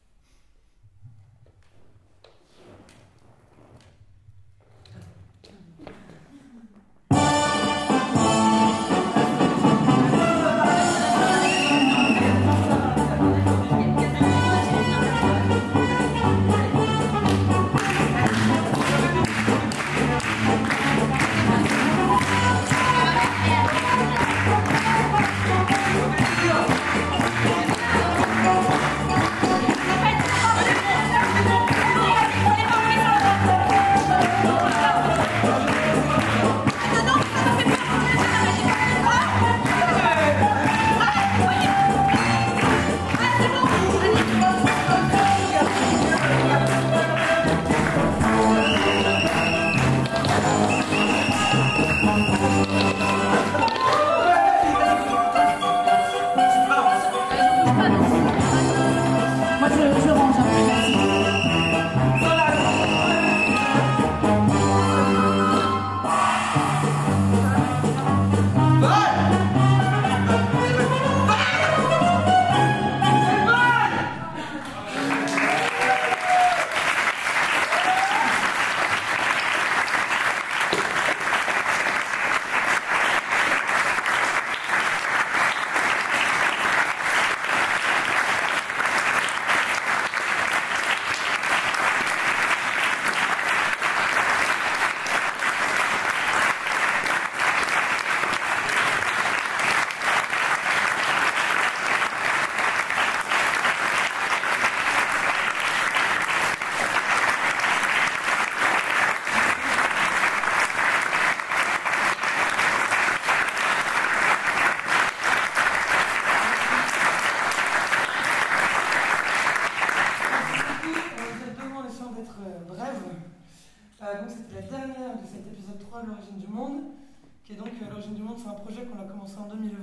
Donc c'était la dernière de cet épisode 3 de l'origine du monde, qui est donc l'origine du monde, c'est un projet qu'on a commencé en 2020,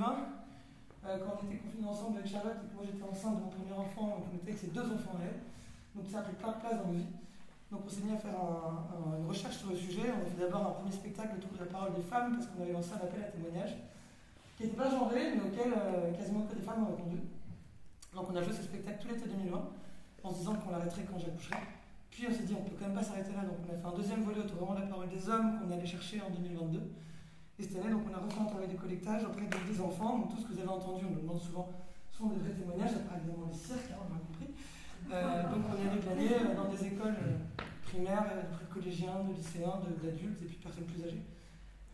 quand on était confinés ensemble avec Charlotte et que moi j'étais enceinte de mon premier enfant, donc on était avec ses 2 enfants réels, donc ça a pris plein de place dans nos vies. Donc on s'est mis à faire une recherche sur le sujet. On a fait d'abord un premier spectacle autour de la parole des femmes, parce qu'on avait lancé un appel à témoignages, qui n'était pas genré, mais auquel quasiment que des femmes ont répondu. Donc on a joué ce spectacle tout l'été 2020, en se disant qu'on l'arrêterait quand j'accoucherais. Puis on s'est dit on peut quand même pas s'arrêter là, donc on a fait un deuxième volet autour vraiment de la parole des hommes qu'on allait chercher en 2022. Et cette année, donc on a refait un travail de collectage auprès des enfants. Donc tout ce que vous avez entendu, on nous demande souvent, sont des vrais témoignages, après évidemment les cirques, hein, on l'a compris. Donc on est allé glaner dans des écoles primaires, de collégiens, de lycéens, d'adultes et puis de personnes plus âgées,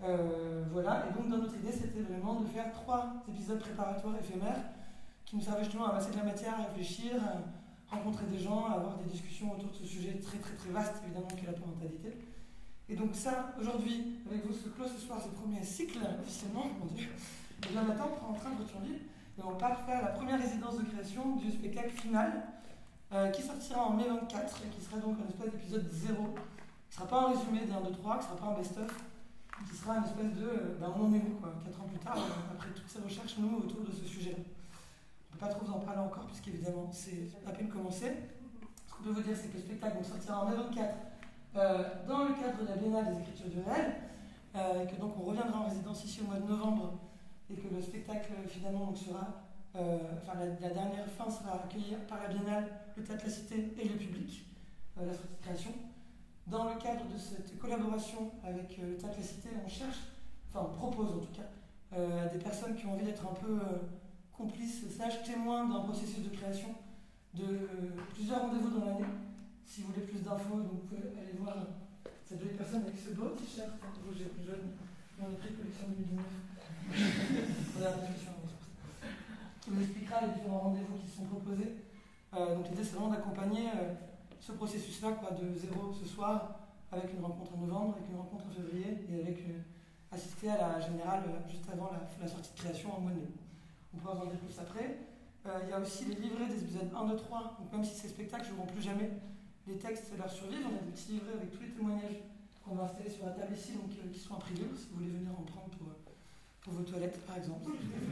Voilà, et donc dans notre idée, c'était vraiment de faire 3 épisodes préparatoires éphémères qui nous servaient justement à amasser de la matière, à réfléchir, à rencontrer des gens, à avoir des discussions autour de ce sujet très très très vaste, évidemment, qu'est la parentalité. Et donc ça, aujourd'hui, avec vous, se clôt ce soir, ce premier cycle, officiellement, mon Dieu. Et bien maintenant, on prend en train de retourner et on part faire la première résidence de création du spectacle final, qui sortira en mai 24, et qui sera donc un espèce d'épisode 0, qui ne sera pas un résumé des 1, 2, 3, qui ne sera pas un best-of, qui sera une espèce de on en est où, quoi, 4 ans plus tard, après toutes ces recherches, nous, autour de ce sujet-là. On ne peut pas trop vous en parler encore, puisqu'évidemment, c'est à peine commencé. Ce qu'on peut vous dire, c'est que le spectacle donc, sortira en mai 24 dans le cadre de la Biennale des Écritures du Réel, et que donc on reviendra en résidence ici au mois de novembre, et que le spectacle finalement donc, sera, la dernière fin sera accueillie par la Biennale, le Théâtre La Cité et le public, la sortie de création. Dans le cadre de cette collaboration avec le Théâtre La Cité, on propose en tout cas, à des personnes qui ont envie d'être un peu complices, témoins d'un processus de création, de plusieurs rendez-vous dans l'année. Si vous voulez plus d'infos, vous pouvez aller voir cette jolie personne avec ce beau t-shirt rouge et plus jaune, dans le prix collection 2019. On a la discussion, qui vous expliquera les différents rendez-vous qui sont proposés. Donc l'idée, c'est vraiment d'accompagner ce processus-là, de 0 ce soir, avec une rencontre en novembre, avec une rencontre en février, et avec assister à la générale juste avant la sortie de création en mois de mai. On pourra en dire plus après. Il y a aussi les livrets des épisodes 1, 2, 3. Donc même si ces spectacles ne joueront plus jamais, les textes leur survivent. On a des petits livrets avec tous les témoignages qu'on va installer sur la table ici, donc qui sont à prix libre, si vous voulez venir en prendre pour vos toilettes, par exemple.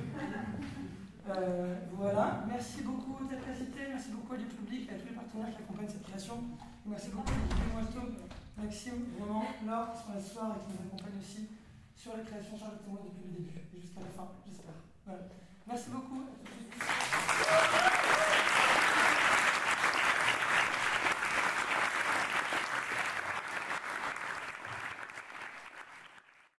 Voilà. Merci beaucoup à Théâtre La Cité, merci beaucoup à du public, à tous les partenaires qui accompagnent cette création. Et merci beaucoup à l'équipe Moito, Maxime, Roman, Laure, qui sont là ce soir et qui nous accompagnent aussi sur les créations Charles et moi depuis le début et jusqu'à la fin, j'espère. Voilà. Merci beaucoup à tous.